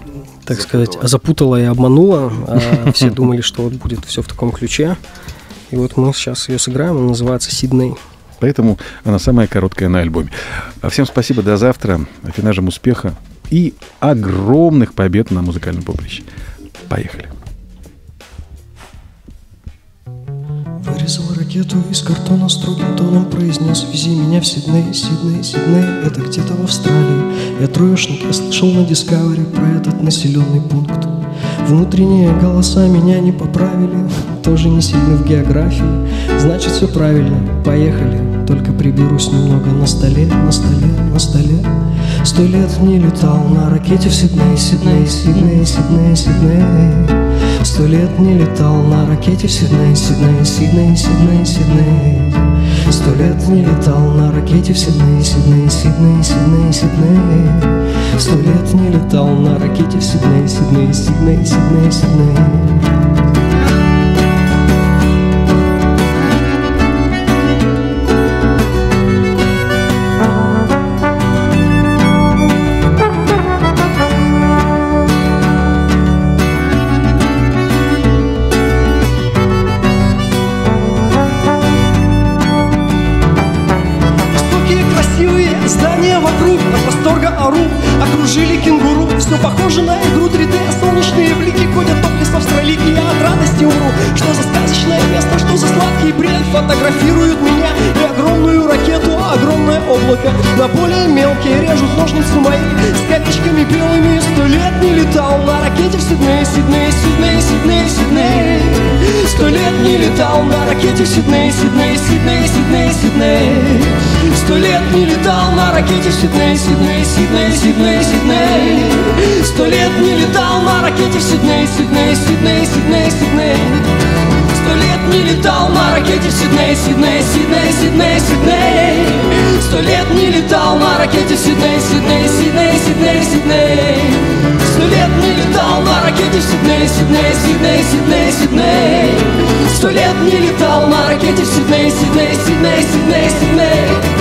так сказать, запутала и обманула. Все думали, что вот будет все в таком ключе. И вот мы сейчас ее сыграем, она называется «Сидней». Поэтому она самая короткая на альбоме. Всем спасибо, до завтра. Афинажам успеха и огромных побед на музыкальном поприще. Поехали. Вырезал ракету из картона, строгим тоном произнес: вези меня в Сидней, Сидней, Сидней, это где-то в Австралии. Я троечник, я слышал на Discovery про этот населенный пункт. Внутренние голоса меня не поправили, тоже не сильно в географии. Значит, все правильно, поехали. Только приберусь немного на столе, на столе, на столе. 100 лет не летал на ракете в Сидней, Сидней, Сидней, Сидней, Сидней. 100 лет не летал на ракете в Сидней, Сидней, Сидней, Сидней, Сидней. 100 лет не летал на ракете в Сидней, Сидней, Сидней, Сидней, Сидней. 100 лет не летал на ракете в Сидней, Сидней, Сидней, Сидней, Сидней. Окружили кенгуру, все похоже на игру 3D. Солнечные блики ходят топлес в Австралийке. Я от радости умру. Что за сказочное место, что за сладкий бред. Фотографируют меня и огромную ракету, огромное облако. На более мелкие режут ножницы мои с колечками белыми. 100 лет не летал на ракете в Сидней, Сидней, Сидней, Сидней, Сидней. 100 лет не летал на ракете в Сидней, Сидней, Сидней, Сидней, Сидней. 100 лет не летал на ракете в Сидней, Сидней, Сидней, Сидней, Сидней. 100 лет не летал на ракете в Сидней, Сидней, Сидней, Сидней, Сидней. 100 лет не летал на ракете в Сидней, Сидней, Сидней, Сидней, Сидней. 100 лет не летал на ракете в Сидней, Сидней, Сидней, Сидней, Сидней. 100 лет не летал на ракете в Сидней, Сидней, Сидней, Сидней, Сидней. 100 лет не летал на ракете в Сидней, Сидней, Сидней, Сидней, Сидней.